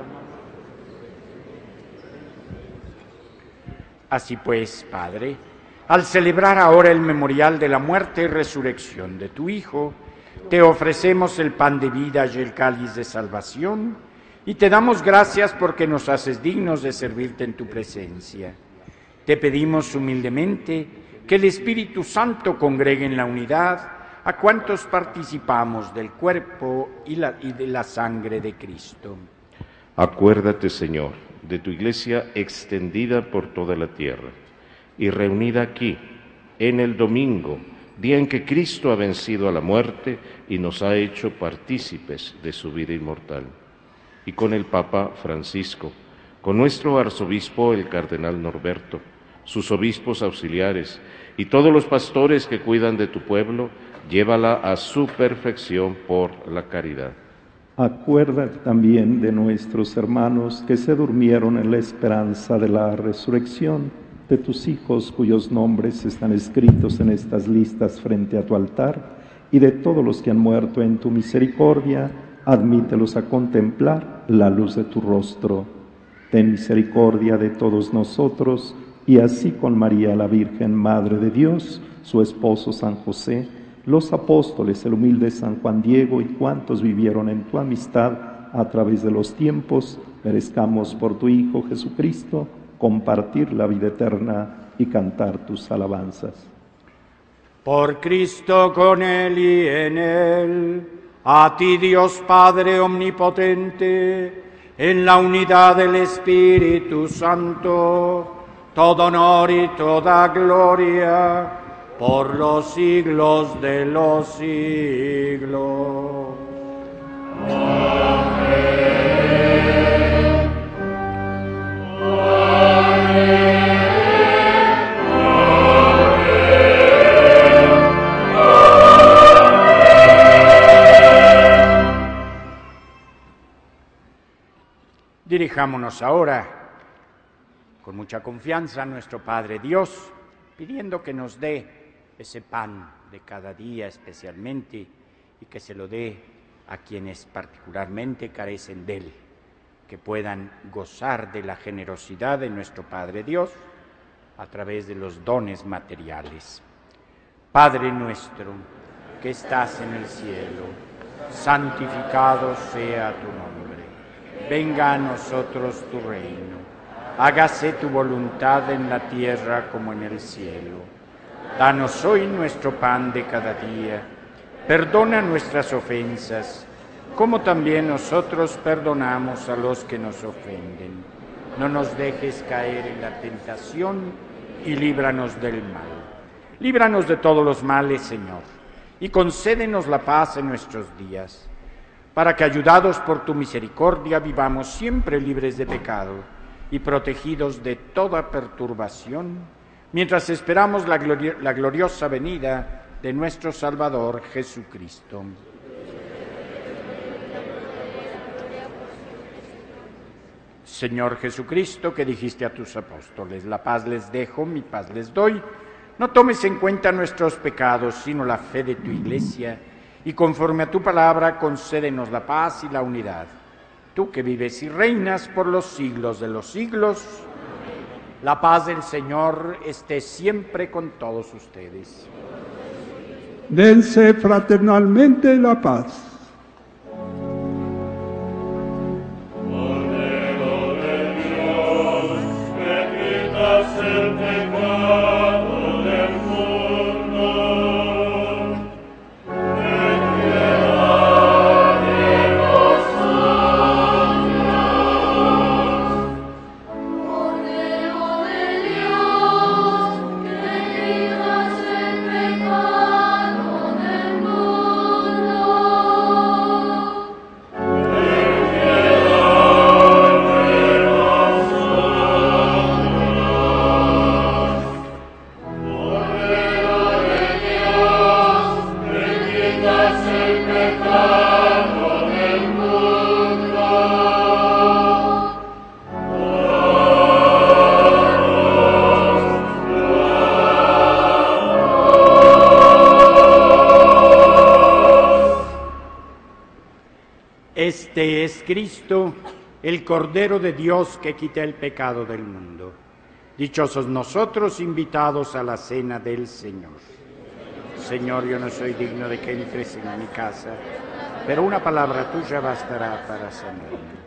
Así pues, Padre, al celebrar ahora el memorial de la muerte y resurrección de tu Hijo, te ofrecemos el pan de vida y el cáliz de salvación, y te damos gracias porque nos haces dignos de servirte en tu presencia. Te pedimos humildemente que el Espíritu Santo congregue en la unidad a cuantos participamos del cuerpo y de la sangre de Cristo. Acuérdate, Señor, de tu Iglesia extendida por toda la tierra y reunida aquí, en el domingo, día en que Cristo ha vencido a la muerte y nos ha hecho partícipes de su vida inmortal. Y con el Papa Francisco, con nuestro arzobispo el cardenal Norberto, sus obispos auxiliares y todos los pastores que cuidan de tu pueblo, llévala a su perfección por la caridad. Acuérdate también de nuestros hermanos que se durmieron en la esperanza de la resurrección, de tus hijos cuyos nombres están escritos en estas listas frente a tu altar, y de todos los que han muerto en tu misericordia, admítelos a contemplar la luz de tu rostro. Ten misericordia de todos nosotros, y así con María la Virgen, Madre de Dios, su esposo San José, los apóstoles, el humilde San Juan Diego y cuantos vivieron en tu amistad a través de los tiempos, merezcamos por tu Hijo Jesucristo compartir la vida eterna y cantar tus alabanzas. Por Cristo, con Él y en Él, a ti Dios Padre omnipotente, en la unidad del Espíritu Santo, todo honor y toda gloria, por los siglos de los siglos. Amén. Dirijámonos ahora con mucha confianza a nuestro Padre Dios, pidiendo que nos dé ese pan de cada día especialmente y que se lo dé a quienes particularmente carecen de él, que puedan gozar de la generosidad de nuestro Padre Dios a través de los dones materiales. Padre nuestro, que estás en el cielo, santificado sea tu nombre. Venga a nosotros tu reino. Hágase tu voluntad en la tierra como en el cielo. Danos hoy nuestro pan de cada día. Perdona nuestras ofensas, como también nosotros perdonamos a los que nos ofenden. No nos dejes caer en la tentación y líbranos del mal. Líbranos de todos los males, Señor, y concédenos la paz en nuestros días, para que, ayudados por tu misericordia, vivamos siempre libres de pecado y protegidos de toda perturbación, mientras esperamos la gloriosa venida de nuestro Salvador Jesucristo. Señor Jesucristo, que dijiste a tus apóstoles, la paz les dejo, mi paz les doy, no tomes en cuenta nuestros pecados, sino la fe de tu Iglesia, y conforme a tu palabra, concédenos la paz y la unidad. Tú que vives y reinas por los siglos de los siglos, la paz del Señor esté siempre con todos ustedes. Dense fraternalmente la paz. Este es Cristo, el Cordero de Dios que quita el pecado del mundo. Dichosos nosotros invitados a la cena del Señor. Señor, yo no soy digno de que entres en mi casa, pero una palabra tuya bastará para sanarme.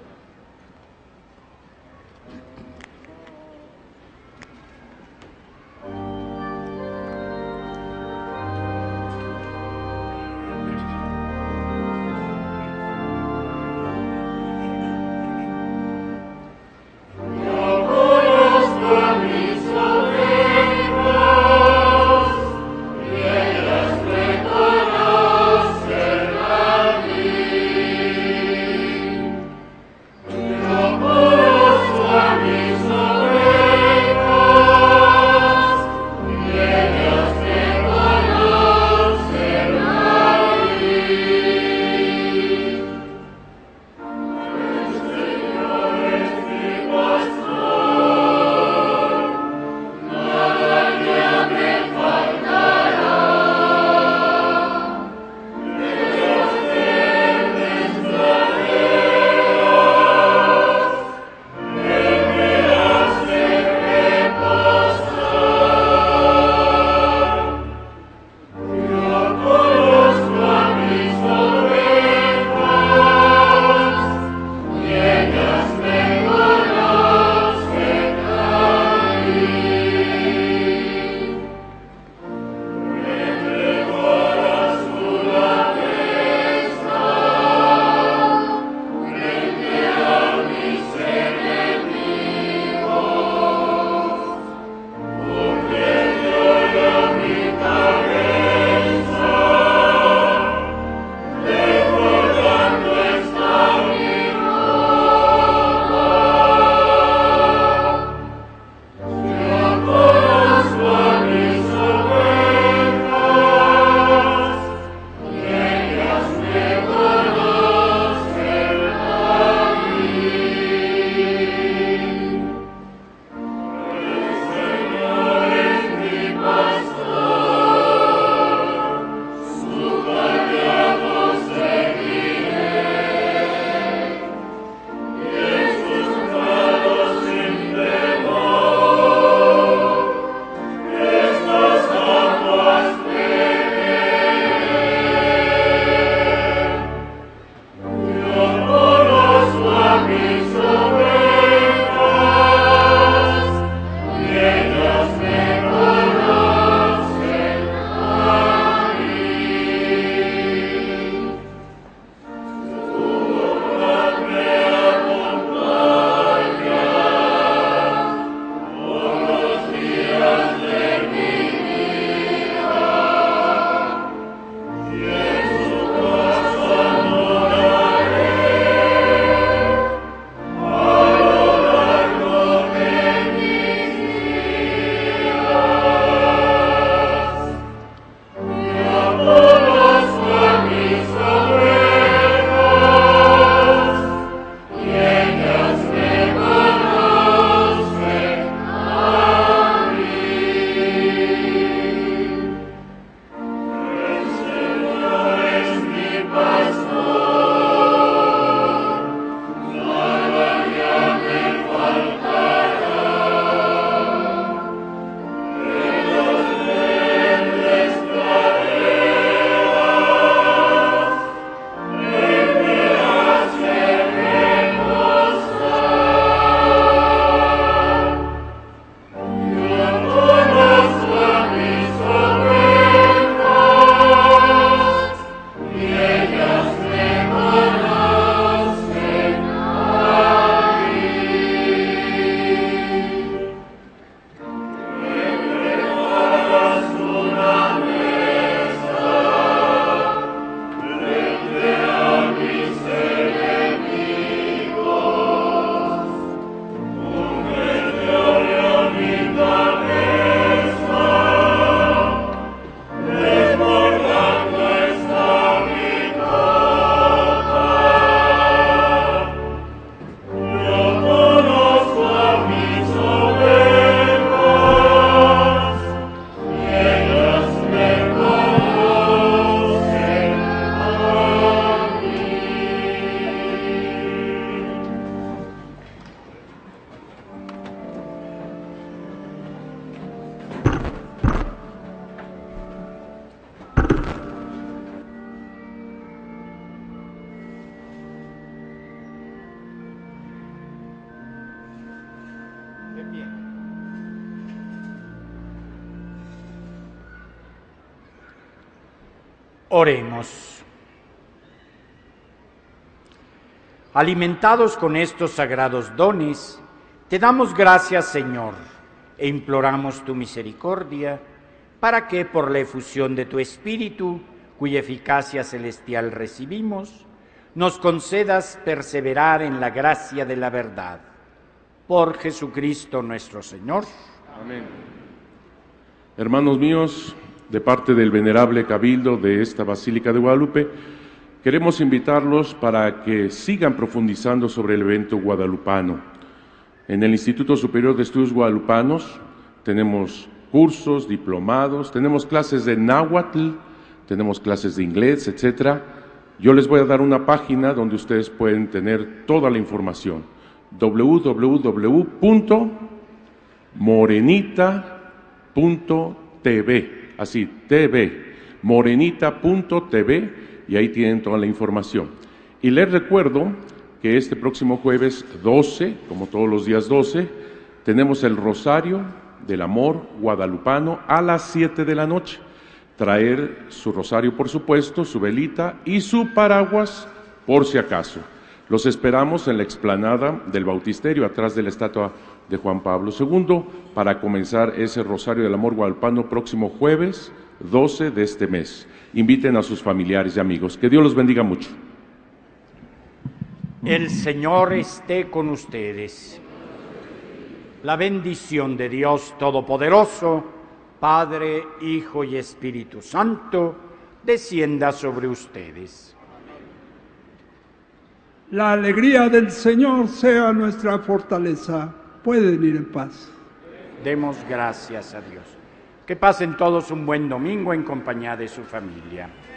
Oremos. Alimentados con estos sagrados dones, te damos gracias, Señor, e imploramos tu misericordia, para que por la efusión de tu Espíritu, cuya eficacia celestial recibimos, nos concedas perseverar en la gracia de la verdad. Por Jesucristo nuestro Señor. Amén. Hermanos míos, de parte del venerable cabildo de esta Basílica de Guadalupe, queremos invitarlos para que sigan profundizando sobre el evento guadalupano. En el Instituto Superior de Estudios Guadalupanos tenemos cursos, diplomados, tenemos clases de náhuatl, tenemos clases de inglés, etc. Yo les voy a dar una página donde ustedes pueden tener toda la información. www.morenita.tv, así, TV, morenita.tv, y ahí tienen toda la información. Y les recuerdo que este próximo jueves 12, como todos los días 12, tenemos el Rosario del Amor Guadalupano a las 7 de la noche. Traer su rosario, por supuesto, su velita y su paraguas, por si acaso. Los esperamos en la explanada del Bautisterio, atrás de la estatua de Juan Pablo II, para comenzar ese Rosario del Amor Guadalupano próximo jueves 12 de este mes. Inviten a sus familiares y amigos. Que Dios los bendiga mucho. El Señor esté con ustedes. La bendición de Dios Todopoderoso, Padre, Hijo y Espíritu Santo, descienda sobre ustedes. La alegría del Señor sea nuestra fortaleza. Pueden ir en paz. Demos gracias a Dios. Que pasen todos un buen domingo en compañía de su familia.